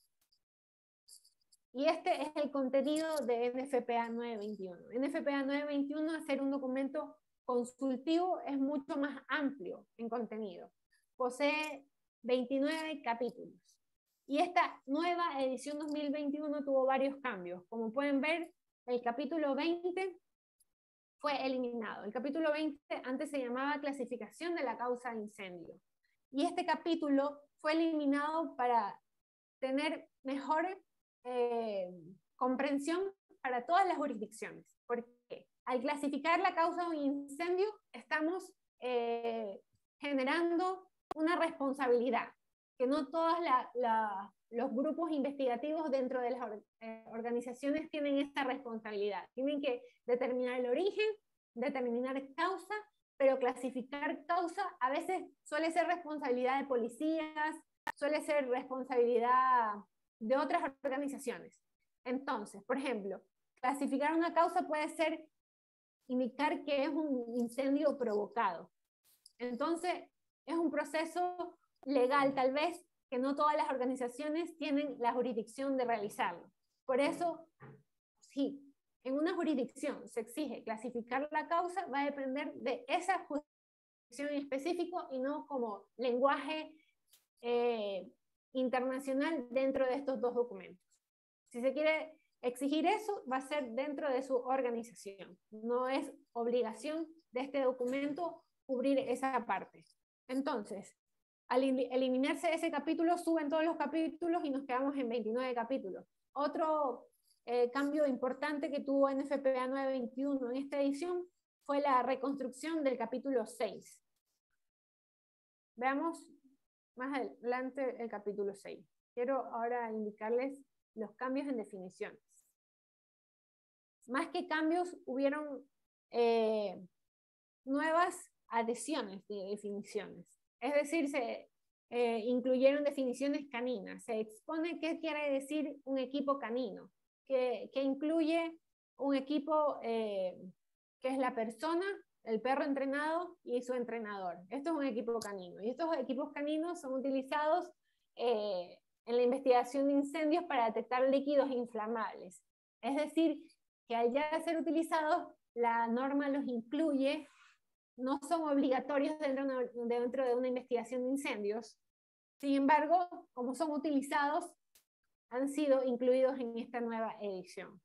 Y este es el contenido de N F P A nueve veintiuno. N F P A nueve veintiuno, hacer un documento consultivo, es mucho más amplio en contenido. Posee veintinueve capítulos. Y esta nueva edición dos mil veintiuno tuvo varios cambios. Como pueden ver, el capítulo veinte fue eliminado. El capítulo veinte antes se llamaba clasificación de la causa de incendio. Y este capítulo fue eliminado para tener mejor eh, comprensión para todas las jurisdicciones. Porque al clasificar la causa de un incendio, estamos eh, generando una responsabilidad, que no todos la, la, los grupos investigativos dentro de las or, eh, organizaciones tienen esta responsabilidad. Tienen que determinar el origen, determinar causa, pero clasificar causa a veces suele ser responsabilidad de policías, suele ser responsabilidad de otras organizaciones. Entonces, por ejemplo, clasificar una causa puede ser indicar que es un incendio provocado. Entonces, es un proceso legal, tal vez, que no todas las organizaciones tienen la jurisdicción de realizarlo. Por eso, sí, en una jurisdicción se exige clasificar la causa, va a depender de esa jurisdicción en específico y no como lenguaje eh, internacional dentro de estos dos documentos. Si se quiere exigir eso, va a ser dentro de su organización. No es obligación de este documento cubrir esa parte. Entonces, al eliminarse ese capítulo, suben todos los capítulos y nos quedamos en veintinueve capítulos. Otro eh, cambio importante que tuvo N F P A nueve veintiuno en esta edición fue la reconstrucción del capítulo seis. Veamos más adelante el capítulo seis. Quiero ahora indicarles los cambios en definiciones. Más que cambios, hubieron eh, nuevas adhesiones de definiciones. Es decir, se eh, incluyeron definiciones caninas. Se expone qué quiere decir un equipo canino, que, que incluye un equipo eh, que es la persona, el perro entrenado y su entrenador. Esto es un equipo canino. Y estos equipos caninos son utilizados eh, en la investigación de incendios para detectar líquidos inflamables. Es decir, que al ya ser utilizados, la norma los incluye, no son obligatorios dentro de, una, dentro de una investigación de incendios. Sin embargo, como son utilizados, han sido incluidos en esta nueva edición.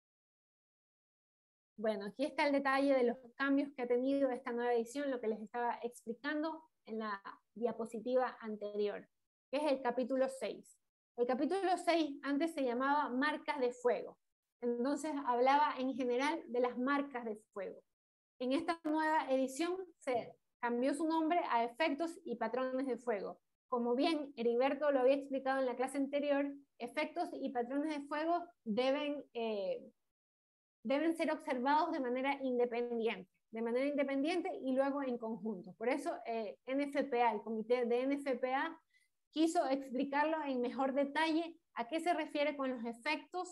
Bueno, aquí está el detalle de los cambios que ha tenido esta nueva edición, lo que les estaba explicando en la diapositiva anterior, que es el capítulo seis. El capítulo seis antes se llamaba marcas de fuego. Entonces hablaba en general de las marcas de fuego. En esta nueva edición se cambió su nombre a efectos y patrones de fuego. Como bien Heriberto lo había explicado en la clase anterior, efectos y patrones de fuego deben, eh, deben ser observados de manera independiente, de manera independiente y luego en conjunto. Por eso eh, N F P A, el comité de N F P A, quiso explicarlo en mejor detalle a qué se refiere con los efectos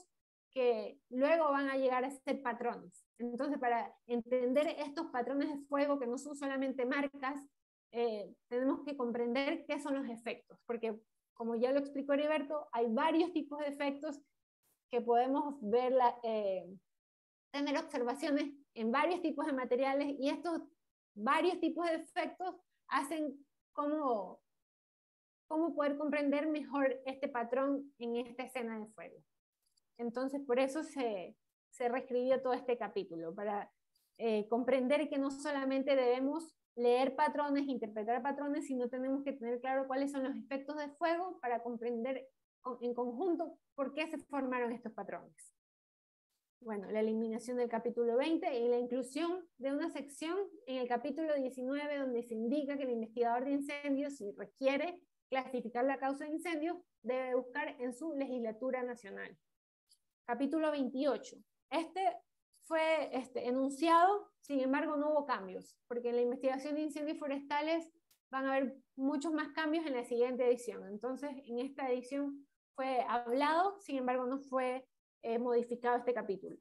que luego van a llegar a ser patrones. Entonces, para entender estos patrones de fuego, que no son solamente marcas, eh, tenemos que comprender qué son los efectos, porque como ya lo explicó Heriberto, hay varios tipos de efectos que podemos ver, la, eh, tener observaciones en varios tipos de materiales, y estos varios tipos de efectos hacen cómo, cómo poder comprender mejor este patrón en esta escena de fuego. Entonces, por eso se, se reescribió todo este capítulo, para eh, comprender que no solamente debemos leer patrones, interpretar patrones, sino tenemos que tener claro cuáles son los efectos de fuego para comprender en conjunto por qué se formaron estos patrones. Bueno, la eliminación del capítulo veinte y la inclusión de una sección en el capítulo diecinueve donde se indica que el investigador de incendios, si requiere clasificar la causa de incendios, debe buscar en su legislatura nacional. Capítulo veintiocho. Este fue este, enunciado, sin embargo no hubo cambios, porque en la investigación de incendios forestales van a haber muchos más cambios en la siguiente edición. Entonces, en esta edición fue hablado, sin embargo no fue eh, modificado este capítulo.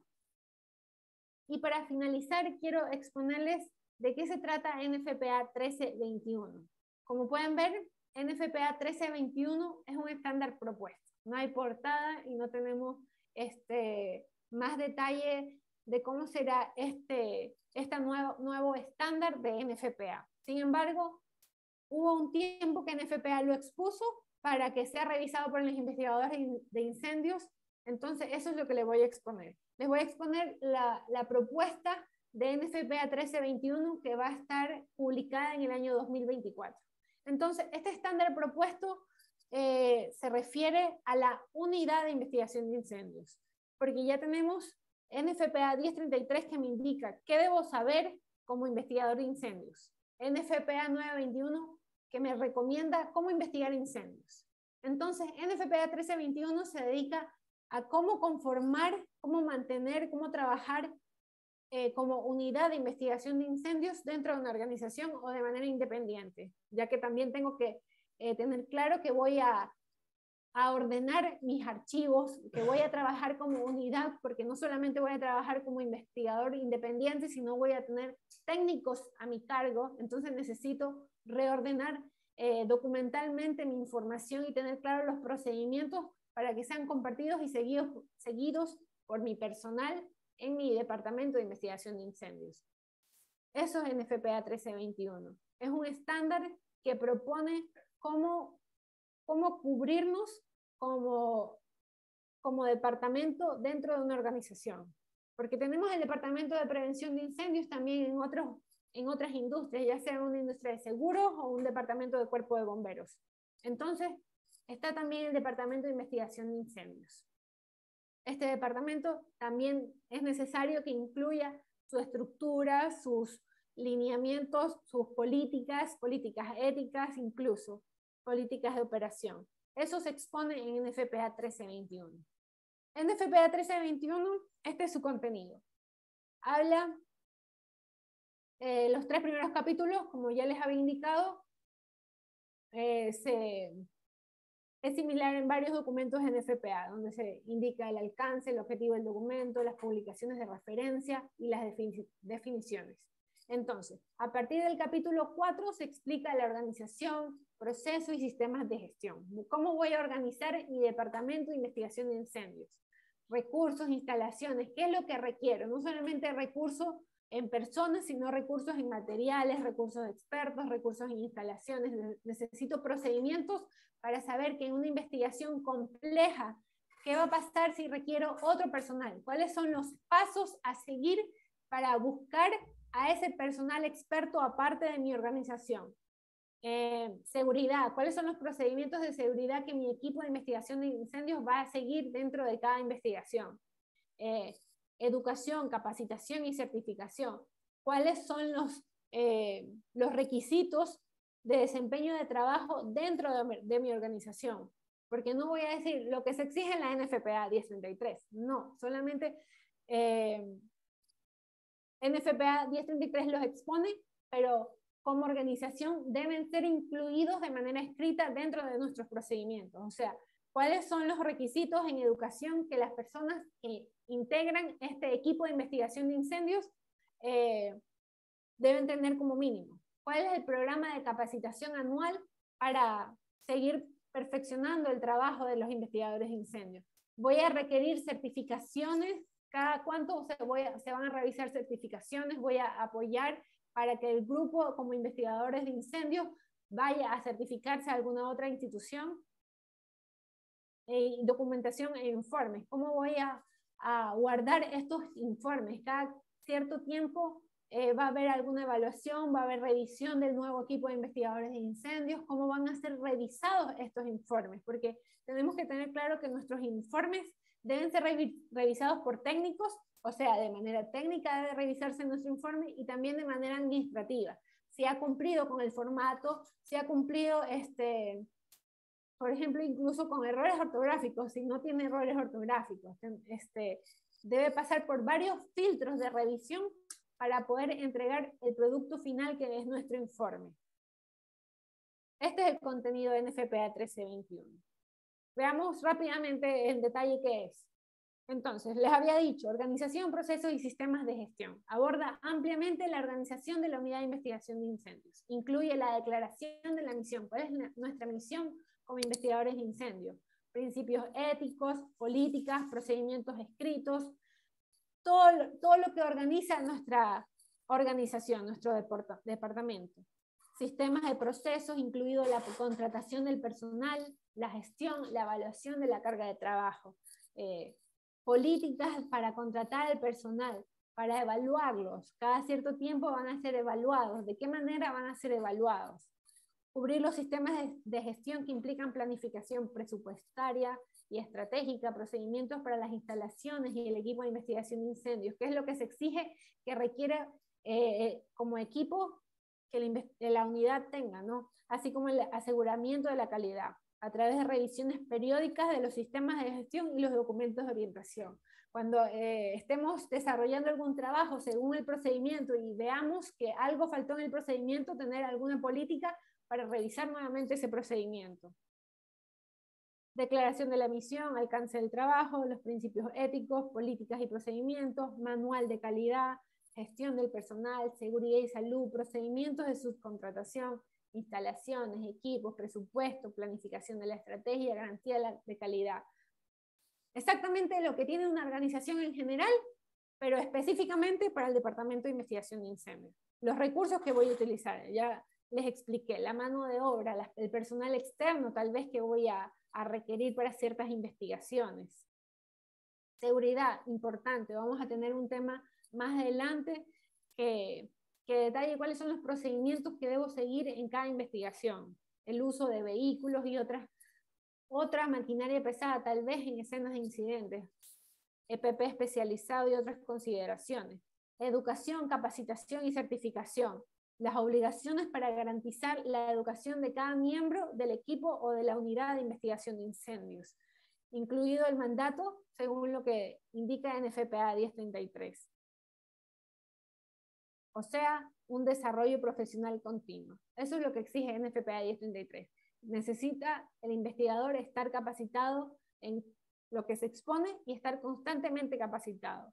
Y para finalizar, quiero exponerles de qué se trata N F P A trece veintiuno. Como pueden ver, N F P A trece veintiuno es un estándar propuesto. No hay portada y no tenemos este, más detalle de cómo será este, este nuevo, nuevo estándar de N F P A. Sin embargo, hubo un tiempo que N F P A lo expuso para que sea revisado por los investigadores de incendios. Entonces, eso es lo que les voy a exponer. Les voy a exponer la, la propuesta de N F P A trece veintiuno que va a estar publicada en el año dos mil veinticuatro. Entonces, este estándar propuesto eh, se refiere a la unidad de investigación de incendios, porque ya tenemos N F P A diez treinta y tres que me indica qué debo saber como investigador de incendios. N F P A nueve veintiuno que me recomienda cómo investigar incendios. Entonces, N F P A trece veintiuno se dedica a cómo conformar, cómo mantener, cómo trabajar eh, como unidad de investigación de incendios dentro de una organización o de manera independiente, ya que también tengo que eh, tener claro que voy a, a ordenar mis archivos, que voy a trabajar como unidad, porque no solamente voy a trabajar como investigador independiente, sino voy a tener técnicos a mi cargo. Entonces necesito reordenar eh, documentalmente mi información y tener claros los procedimientos para que sean compartidos y seguidos, seguidos por mi personal en mi departamento de investigación de incendios. Eso es N F P A trece veintiuno. Es un estándar que propone cómo, cómo cubrirnos como, como departamento dentro de una organización. Porque tenemos el departamento de prevención de incendios también en, otros, en otras industrias, ya sea una industria de seguros o un departamento de cuerpo de bomberos. Entonces, está también el departamento de investigación de incendios. Este departamento también es necesario que incluya su estructura, sus lineamientos, sus políticas, políticas éticas, incluso políticas de operación. Eso se expone en N F P A trece veintiuno. N F P A trece veintiuno, este es su contenido. Habla eh, los tres primeros capítulos, como ya les había indicado, eh, se... Es similar en varios documentos N F P A, donde se indica el alcance, el objetivo del documento, las publicaciones de referencia y las defini definiciones. Entonces, a partir del capítulo cuatro se explica la organización, proceso y sistemas de gestión. ¿Cómo voy a organizar mi departamento de investigación de incendios? Recursos, instalaciones, ¿qué es lo que requiero? No solamente recursos en personas, sino recursos en materiales, recursos de expertos, recursos en instalaciones. Necesito procedimientos para saber que en una investigación compleja, ¿qué va a pasar si requiero otro personal? ¿Cuáles son los pasos a seguir para buscar a ese personal experto aparte de mi organización? Eh, seguridad, ¿cuáles son los procedimientos de seguridad que mi equipo de investigación de incendios va a seguir dentro de cada investigación? Eh, educación, capacitación y certificación. ¿Cuáles son los, eh, los requisitos de desempeño de trabajo dentro de, de mi organización? Porque no voy a decir lo que se exige en la N F P A diez treinta y tres, no, solamente eh, N F P A diez treinta y tres los expone, pero como organización deben ser incluidos de manera escrita dentro de nuestros procedimientos. O sea, ¿Cuáles son los requisitos en educación que las personas que integran este equipo de investigación de incendios eh, deben tener como mínimo? ¿Cuál es el programa de capacitación anual para seguir perfeccionando el trabajo de los investigadores de incendios? Voy a requerir certificaciones. ¿Cada cuánto se, voy a, se van a revisar certificaciones? Voy a apoyar para que el grupo como investigadores de incendios vaya a certificarse a alguna otra institución. Eh, documentación e informes. ¿Cómo voy a, a guardar estos informes? Cada cierto tiempo eh, va a haber alguna evaluación, va a haber revisión del nuevo equipo de investigadores de incendios. ¿Cómo van a ser revisados estos informes? Porque tenemos que tener claro que nuestros informes deben ser revisados por técnicos, o sea, de manera técnica debe revisarse nuestro informe y también de manera administrativa. Si ha cumplido con el formato, si ha cumplido este... por ejemplo, incluso con errores ortográficos, si no tiene errores ortográficos, este, debe pasar por varios filtros de revisión para poder entregar el producto final que es nuestro informe. Este es el contenido de N F P A trece veintiuno. Veamos rápidamente en detalle qué es. Entonces, les había dicho, organización, procesos y sistemas de gestión. Aborda ampliamente la organización de la unidad de investigación de incendios. Incluye la declaración de la misión. ¿Cuál es nuestra misión como investigadores de incendios? Principios éticos, políticas, procedimientos escritos, todo, todo lo que organiza nuestra organización, nuestro departamento. Sistemas de procesos, incluido la contratación del personal, la gestión, la evaluación de la carga de trabajo. Eh, políticas para contratar al personal, para evaluarlos. Cada cierto tiempo van a ser evaluados. ¿De qué manera van a ser evaluados? Cubrir los sistemas de, de gestión que implican planificación presupuestaria y estratégica, procedimientos para las instalaciones y el equipo de investigación de incendios. ¿Qué es lo que se exige que requiere eh, como equipo que la, que la unidad tenga, ¿no? Así como el aseguramiento de la calidad, a través de revisiones periódicas de los sistemas de gestión y los documentos de orientación. Cuando eh, estemos desarrollando algún trabajo según el procedimiento y veamos que algo faltó en el procedimiento, tener alguna política para revisar nuevamente ese procedimiento. Declaración de la misión, alcance del trabajo, los principios éticos, políticas y procedimientos, manual de calidad, gestión del personal, seguridad y salud, procedimientos de subcontratación, instalaciones, equipos, presupuesto, planificación de la estrategia, garantía de calidad. Exactamente lo que tiene una organización en general, pero específicamente para el Departamento de Investigación de Incendios. Los recursos que voy a utilizar, ya les expliqué, la mano de obra, la, el personal externo tal vez que voy a, a requerir para ciertas investigaciones. Seguridad, importante, vamos a tener un tema más adelante que... que detalle cuáles son los procedimientos que debo seguir en cada investigación, el uso de vehículos y otras, otra maquinaria pesada, tal vez en escenas de incidentes, E P P especializado y otras consideraciones, educación, capacitación y certificación, las obligaciones para garantizar la educación de cada miembro del equipo o de la unidad de investigación de incendios, incluido el mandato según lo que indica N F P A diez treinta y tres. O sea, un desarrollo profesional continuo. Eso es lo que exige N F P A diez treinta y tres. Necesita el investigador estar capacitado en lo que se expone y estar constantemente capacitado.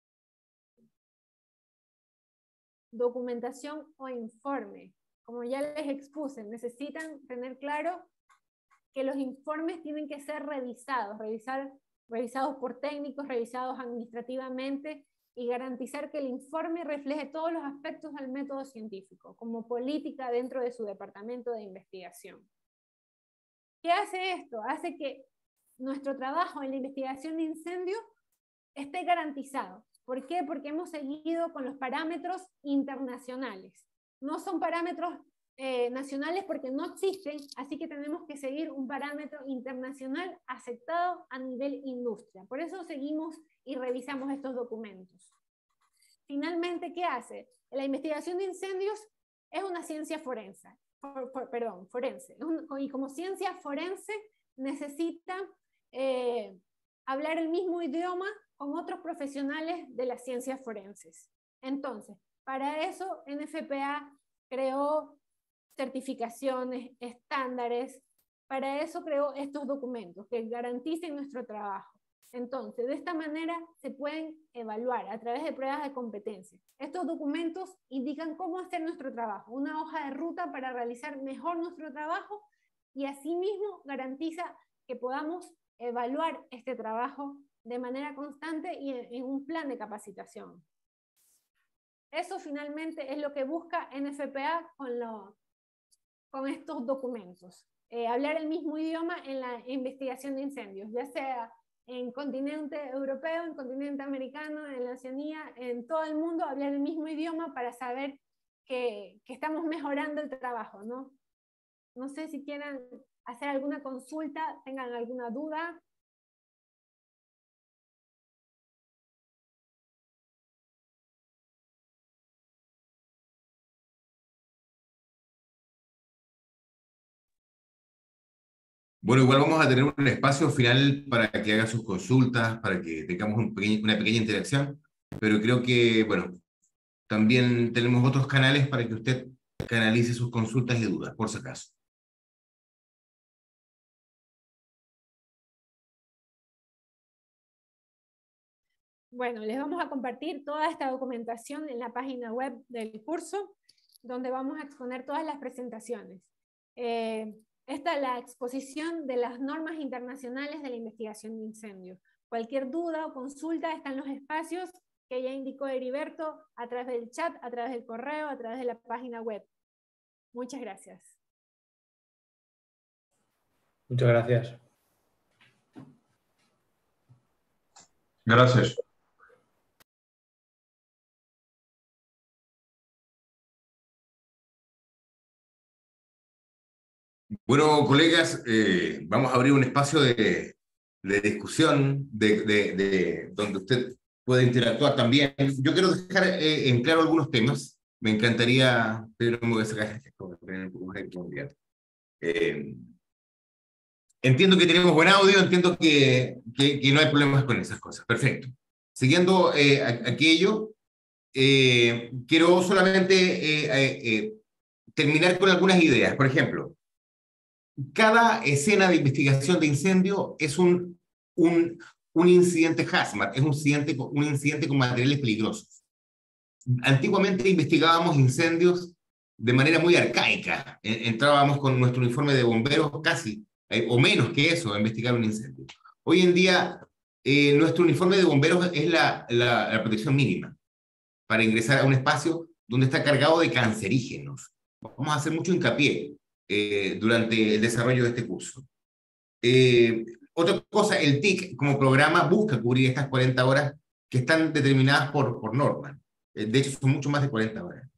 Documentación o informe. Como ya les expuse, necesitan tener claro que los informes tienen que ser revisados, revisar, revisados por técnicos, revisados administrativamente, y garantizar que el informe refleje todos los aspectos del método científico, como política dentro de su departamento de investigación. ¿Qué hace esto? Hace que nuestro trabajo en la investigación de incendios esté garantizado. ¿Por qué? Porque hemos seguido con los parámetros internacionales. No son parámetros eh, nacionales porque no existen, así que tenemos que seguir un parámetro internacional aceptado a nivel industria. Por eso seguimos y revisamos estos documentos. Finalmente, ¿qué hace? La investigación de incendios es una ciencia forense, for, for, perdón, forense. Y como ciencia forense necesita eh, hablar el mismo idioma con otros profesionales de las ciencias forenses. Entonces, para eso N F P A creó certificaciones, estándares, Para eso creó estos documentos que garanticen nuestro trabajo. Entonces, de esta manera se pueden evaluar a través de pruebas de competencia. Estos documentos indican cómo hacer nuestro trabajo, una hoja de ruta para realizar mejor nuestro trabajo y asimismo garantiza que podamos evaluar este trabajo de manera constante y en un plan de capacitación. Eso finalmente es lo que busca N F P A con, lo, con estos documentos. Eh, hablar el mismo idioma en la investigación de incendios, ya sea en continente europeo, en continente americano, en la Oceanía, en todo el mundo, hablar el mismo idioma para saber que, que estamos mejorando el trabajo, ¿no? No sé si quieran hacer alguna consulta, tengan alguna duda. Bueno, igual vamos a tener un espacio final para que haga sus consultas, para que tengamos un pequeño, una pequeña interacción, pero creo que, bueno, también tenemos otros canales para que usted canalice sus consultas y dudas, por si acaso. Bueno, les vamos a compartir toda esta documentación en la página web del curso, donde vamos a exponer todas las presentaciones. Eh, esta es la exposición de las normas internacionales de la investigación de incendios. Cualquier duda o consulta está en los espacios que ya indicó Heriberto, a través del chat, a través del correo, a través de la página web. Muchas gracias. Muchas gracias. Gracias. Bueno, colegas, eh, vamos a abrir un espacio de, de discusión, de, de, de, donde usted puede interactuar también. Yo quiero dejar eh, en claro algunos temas. Me encantaría, pero me voy a sacar este para tener un poco más de comodidad. Eh, entiendo que tenemos buen audio, entiendo que, que, que no hay problemas con esas cosas. Perfecto. Siguiendo eh, aquello, eh, quiero solamente eh, eh, eh, terminar con algunas ideas. Por ejemplo, cada escena de investigación de incendio es un, un, un incidente hazmat, es un incidente, un incidente con materiales peligrosos. Antiguamente investigábamos incendios de manera muy arcaica. Entrábamos con nuestro uniforme de bomberos casi, eh, o menos que eso, a investigar un incendio. Hoy en día, eh, nuestro uniforme de bomberos es la, la, la protección mínima para ingresar a un espacio donde está cargado de cancerígenos. Vamos a hacer mucho hincapié eh, durante el desarrollo de este curso. Eh, otra cosa, el T I C como programa busca cubrir estas cuarenta horas que están determinadas por, por norma. Eh, de hecho, son mucho más de cuarenta horas.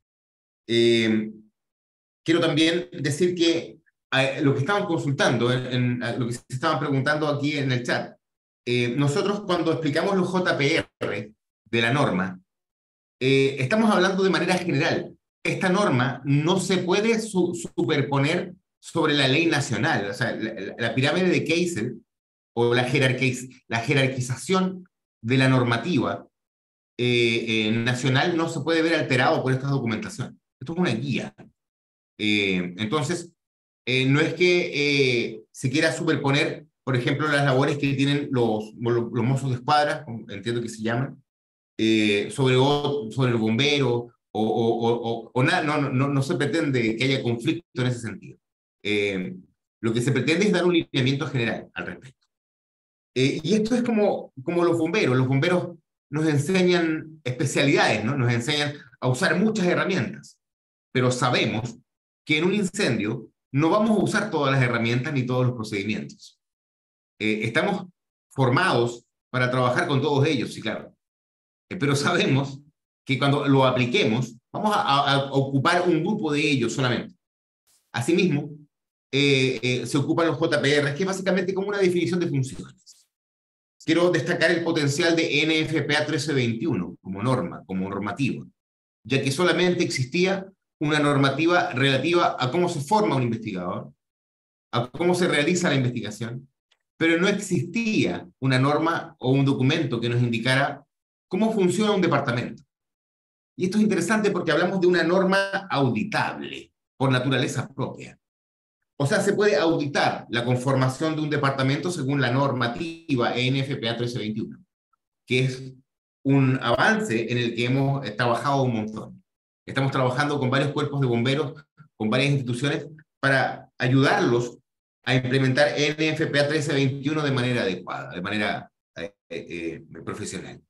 Eh, quiero también decir que eh, lo que estaban consultando, en, en, lo que se estaban preguntando aquí en el chat, eh, nosotros cuando explicamos los J P R de la norma, eh, estamos hablando de manera general. Esta norma no se puede su superponer sobre la ley nacional. O sea, la, la, la pirámide de Keisel o la, jerarquiz la jerarquización de la normativa eh, eh, nacional no se puede ver alterado por esta documentación. Esto es una guía. Eh, entonces, eh, no es que eh, se quiera superponer, por ejemplo, las labores que tienen los, los, los mozos de escuadra, entiendo que se llaman, eh, sobre, sobre el bombero, o, o, o, o nada, no, no, no se pretende que haya conflicto en ese sentido. Eh, lo que se pretende es dar un lineamiento general al respecto. Eh, y esto es como, como los bomberos. Los bomberos nos enseñan especialidades, ¿no? Nos enseñan a usar muchas herramientas, pero sabemos que en un incendio no vamos a usar todas las herramientas ni todos los procedimientos. Eh, estamos formados para trabajar con todos ellos, sí, claro. Eh, pero sabemos que cuando lo apliquemos, vamos a, a, a ocupar un grupo de ellos solamente. Asimismo, eh, eh, se ocupan los J P R, que es básicamente como una definición de funciones. Quiero destacar el potencial de N F P A trece veintiuno como norma, como normativa, ya que solamente existía una normativa relativa a cómo se forma un investigador, a cómo se realiza la investigación, pero no existía una norma o un documento que nos indicara cómo funciona un departamento. Y esto es interesante porque hablamos de una norma auditable, por naturaleza propia. O sea, se puede auditar la conformación de un departamento según la normativa E N F P A trece veintiuno, que es un avance en el que hemos trabajado un montón. Estamos trabajando con varios cuerpos de bomberos, con varias instituciones, para ayudarlos a implementar E N F P A trece veintiuno de manera adecuada, de manera eh, eh, profesional.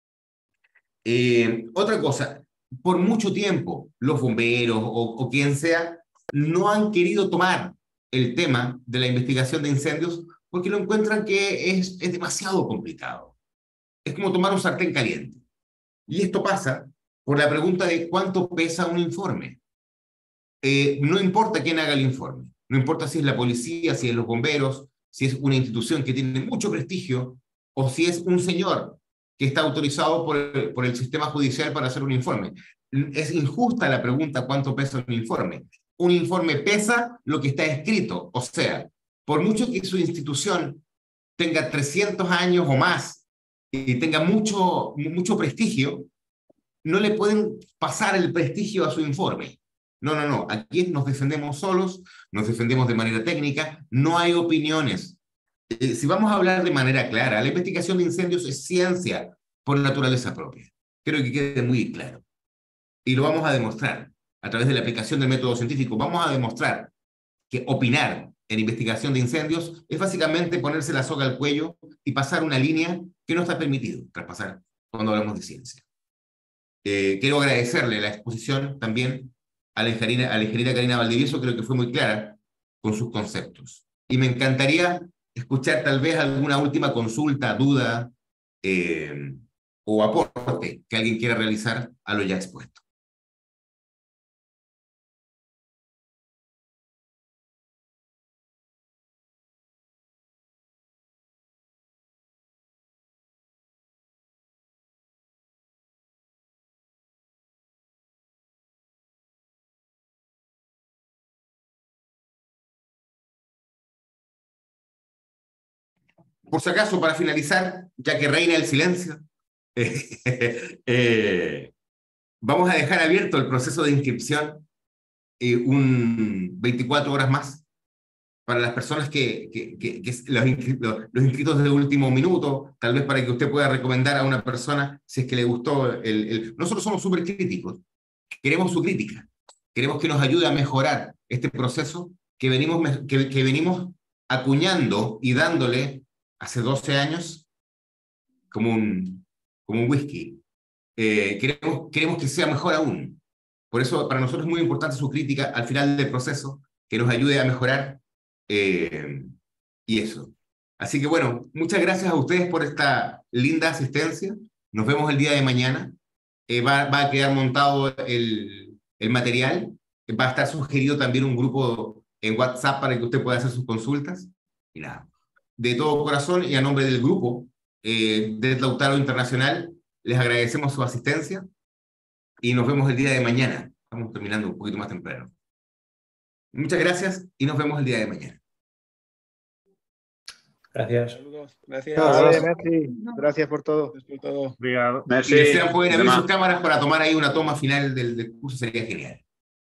Eh, otra cosa, por mucho tiempo, los bomberos o, o quien sea, no han querido tomar el tema de la investigación de incendios porque lo encuentran que es, es demasiado complicado. Es como tomar un sartén caliente. Y esto pasa por la pregunta de cuánto pesa un informe. Eh, no importa quién haga el informe, no importa si es la policía, si es los bomberos, si es una institución que tiene mucho prestigio, o si es un señor que está autorizado por el, por el sistema judicial para hacer un informe. Es injusta la pregunta cuánto pesa un informe. Un informe pesa lo que está escrito, o sea, por mucho que su institución tenga trescientos años o más y tenga mucho, mucho prestigio, no le pueden pasar el prestigio a su informe. No, no, no. Aquí nos defendemos solos, nos defendemos de manera técnica, no hay opiniones. Eh, si vamos a hablar de manera clara, la investigación de incendios es ciencia por naturaleza propia. Creo que quede muy claro. Y lo vamos a demostrar a través de la aplicación del método científico. Vamos a demostrar que opinar en investigación de incendios es básicamente ponerse la soga al cuello y pasar una línea que no está permitido traspasar cuando hablamos de ciencia. Eh, quiero agradecerle la exposición también a la ingeniera, a la ingeniera Karina Valdivieso, creo que fue muy clara con sus conceptos. Y me encantaría escuchar tal vez alguna última consulta, duda eh, o aporte que alguien quiera realizar a lo ya expuesto. Por si acaso, para finalizar, ya que reina el silencio, eh, eh, vamos a dejar abierto el proceso de inscripción eh, un veinticuatro horas más para las personas que, que, que, que los, inscritos, los inscritos de último minuto, tal vez para que usted pueda recomendar a una persona si es que le gustó. El, el... Nosotros somos súper críticos, queremos su crítica, queremos que nos ayude a mejorar este proceso que venimos, que, que venimos acuñando y dándole hace doce años como un, como un whisky. Eh, queremos, queremos que sea mejor aún. Por eso para nosotros es muy importante su crítica al final del proceso, que nos ayude a mejorar eh, y eso. Así que bueno, muchas gracias a ustedes por esta linda asistencia. Nos vemos el día de mañana. Eh, va, va a quedar montado el, el material. Va a estar sugerido también un grupo en WhatsApp para que usted pueda hacer sus consultas. Y nada, de todo corazón y a nombre del grupo eh, de Lautaro Internacional, les agradecemos su asistencia y nos vemos el día de mañana. Estamos terminando un poquito más temprano. Muchas gracias y nos vemos el día de mañana. Gracias. Saludos. Gracias. Vale, merci. Gracias por todo. Gracias por todo. Obrigado. Y si desean pueden abrir sus cámaras para tomar ahí una toma final del, del curso, sería genial.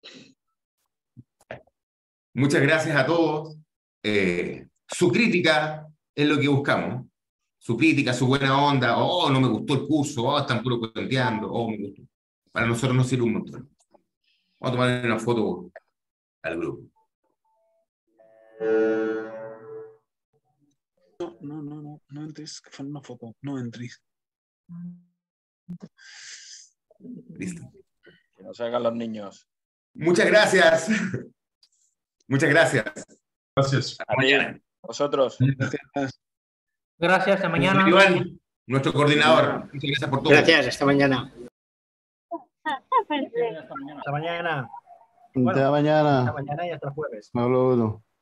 Muchas gracias a todos. Eh, su crítica es lo que buscamos. Su crítica, su buena onda. Oh, no me gustó el curso. Oh, están puro cuenteando. Oh, me gustó. Para nosotros nos sirve un montón. Vamos a tomar una foto al grupo. No, no, no, no, no entres, que fue una foto, no entres. Listo. Que nos hagan los niños. Muchas gracias. Muchas gracias. Gracias. A ti, vosotros. Gracias. Gracias, hasta mañana. Iván, nuestro coordinador. Muchas gracias por todo. Gracias, hasta mañana. Hasta mañana. Hasta Bueno, mañana. hasta mañana y hasta el jueves. Saludos.